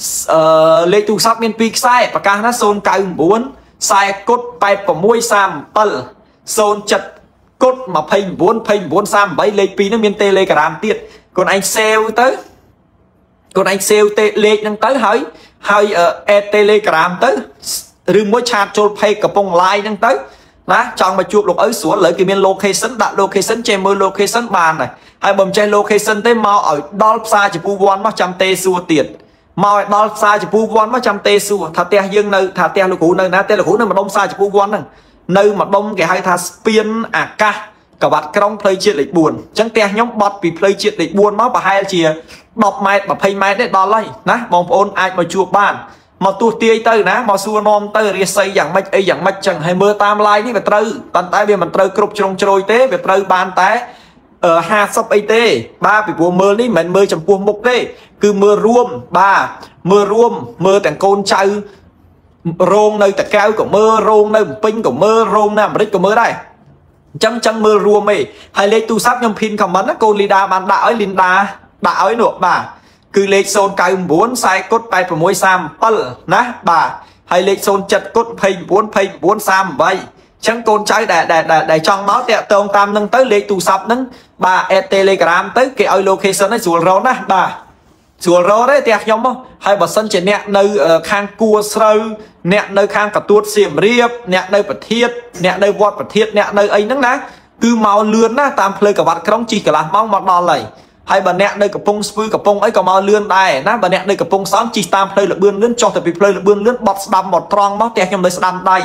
lê tu sắp miền pi sai và ca nó xôn cao bốn sai cốt bay của môi sam tờ xôn chật cốt mà phình bốn phình bốn sam bay lê pi nó miền tê lê cả đám tiệt còn anh sale tới còn anh sale tê lê đang tới hỏi hay ở telegram tới rừng mỗi chat cho pay cả bông like đang tới đó chọn mà chụp lục ở xuống lấy cái miền location đặt location trên mưa location bàn này hay bấm trên location tới mau ở đó xa chỉ pu one mất trăm tê xua tiền mau ở đó xa chỉ pu one mất trăm tê xua thà te dương nơi thà te lục cũ nơi ná te lục cũ nơi mà đông xa chỉ pu one này nơi mà đông cái hai thà spin à ca cả bạn trong play chuyện lịch buồn chẳng te nhóm bot vì play chuyện lịch buồn máu và hai chia đọc mai và pay mai đấy đó lấy ná bóng ôn ai mà chụp bàn mà tu tia tới ná mà xua non tới đi xây dạng mạch ấy dạng mạch chẳng hay mưa tam lai đi về trừ bàn tay về mình trừ cục trong trôi tế về trừ bàn tay ở hai sắp ấy tế ba bị buồn mưa đi mình mưa trong buồn mục tế cứ mưa ruom ba mưa ruom mưa tảng côn chơi rôn nơi tạc cao của mưa rôn nơi pin của mưa rôn nè mà đích của mưa đây chăng chăng mưa ruom ấy hay lấy tu sắp nhom pin cầm bắn con lida bàn đạo ấy linda đạo ấy nọ bà cứ lấy xôn cao bốn sai cốt tay của môi sam pal ná bà hay lấy xôn chật cốt phình bốn phình bốn sam vậy chẳng con trái để để để để trong máu tẹo tông tam nâng tới lấy tu sắp nâng bà e telegram tới cái oi location ấy xuống rau ná bà xuống rau đấy tẹt nhóm không hay bà sân chỉ nẹt nơi khang cua sâu nẹt nơi khang cả tuột xiêm riệp nẹt nơi bật thiết nẹt nơi vọt bật thiết nẹt nơi ấy nâng ná cứ màu lươn ná tam phơi cả bạn không chỉ cả là mong mặt đo này hay bà nẹt nơi cả pung spui cả pung ấy còn màu lươn đây ná bà nẹt nơi cả pung sáng chỉ tam phơi là bươn lươn cho tập phơi là bươn lươn bọt đầm một tròn máu tẹt nhóm nơi đầm đây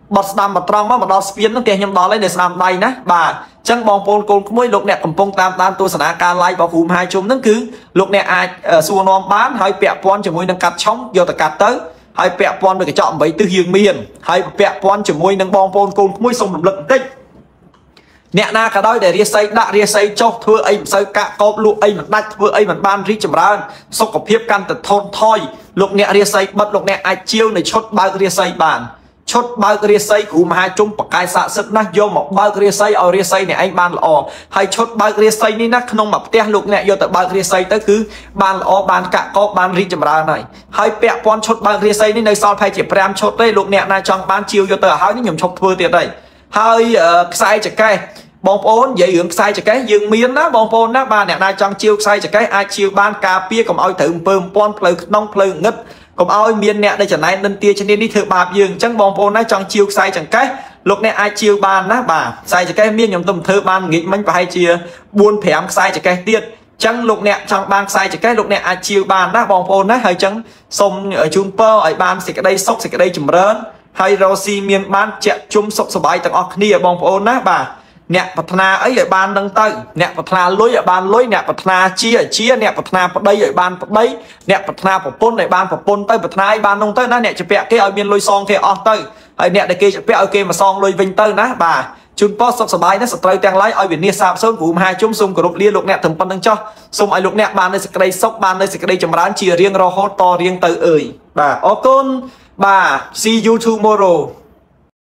บดสดัมบดตรองมาบดดอสเปียนตั้งแต่ยำดอเลยในสดัมใดนะบ่าจังบองโปนโกนขโมยลูกเนี่ยกำปงตามตามตัวสถานการณ์ไล่บอกภูมิหายชมนั่นคือลูกเนี่ยอาส่วนนอมบ้านให้เปียปอนจมูกดังกัดช่องโยตกัดเต้ให้เปียปอนไปกระจอกใบตื้อเฮียงเมียนให้เปียปอนจมูกดังบองโปนโกนขโมยส่งลำลึกติ๊กเนี่ยนากระด้อยแต่เรียไซด่าเรียไซโจเธอไอ้ไซกะกอบลูกไอ้มันได้เธอไอ้มันบ้านริจมรานสกปรกกันแต่ทนทอยลูกเนี่ยเรียไซบัดลูกเนี่ยไอเจียวในชดบาเรียไซบานชดบาเรียไซกูมาจุ่มปากกายสะสดนะโยมบอกบาเรียไซเอาเรียไซเนี่ยไอ้บ้านละอให้ชดบาเรียไซนี่นักขนมแบบเตี้ยลูกเนี่ยโยแต่บาเรียไซก็คือบ้านละอบ้านกะกอบบ้านริจมรานหน่อยให้เปียปอนชดบาเรียไซนี่ในซอยไผ่เจ็บแปรมชดได้ลูกเนี่ยนายจังบ้านเจียวโยแต่หายนี่หยุ่มชดเธอเตี้ยได้ให้ใส่จะแก่บองโอนใหญ่หึงใส่จะแก่ยืงเมียนนะบองโอนนะบ้านเนี่ยนายจังเจียวใส่จะแก่ไอเจียวบ้านกาเปียกับเอาถึงเพิ่มปอนเพลิงน้องเพลิงงึดกับเอาเมียนเนี่ยได้จากไหนนั่นเตี้ยชนิดนี้เธอบาปยืงจังบองโอนนะจังเจียวใส่จังแก่ลูกเนี่ยไอเจียวบ้านนะบ่าใส่จะแก่เมียนยมตุ่มเธอบ้านงิมันไปเจียบุญแผงใส่จะแก่เตี้ยจังลูกเนี่ยจังบางใส่จะแก่ลูกเนี่ยไอเจียวบ้านนะบองโอนนะให้จังสมจุนเปอร์ไอบ้านสิกระไดซกสิกระไดจุ่มเรินให้เราซีเมียนบ้านเจาะจุ่มสกสบายต่างออกนี่บองโอนนะบ่าเนี่ยพัฒนาไอ้ไอ้บ้านดังเต้เนี่ยพัฒนาลุยไอ้บ้านลุยเนี่ยพัฒนาเชี่ยเชี่ยเนี่ยพัฒนาปะได้ไอ้บ้านปะได้เนี่ยพัฒนาปะปนไอ้บ้านปะปนเต้พัฒนาไอ้บ้านดังเต้นะเนี่ยจะเปะเกยเอาเมียนลุยซองเทออกเต้ไอ้เนี่ยเด็กเกยจะเปะเอาเกยมาซองลุยวิงเต้นะบ่าจุนป้อสกสบายนะสตรีแตงไล่เอาเวียนเนี่ยสาบส้นกูมาจุ่มซุ่มกระดกเลี้ยลูกเนี่ยถึงปันตั้งจ้อซุ่มไอ้ลูกเนี่ยบ้านในสกได้ซกบ้านในสกได้จำร้านเชี่ยเรียงรอฮอตต่อเรียงเตอเอ่ยบ่าโอก้นบ่า see you tomorrow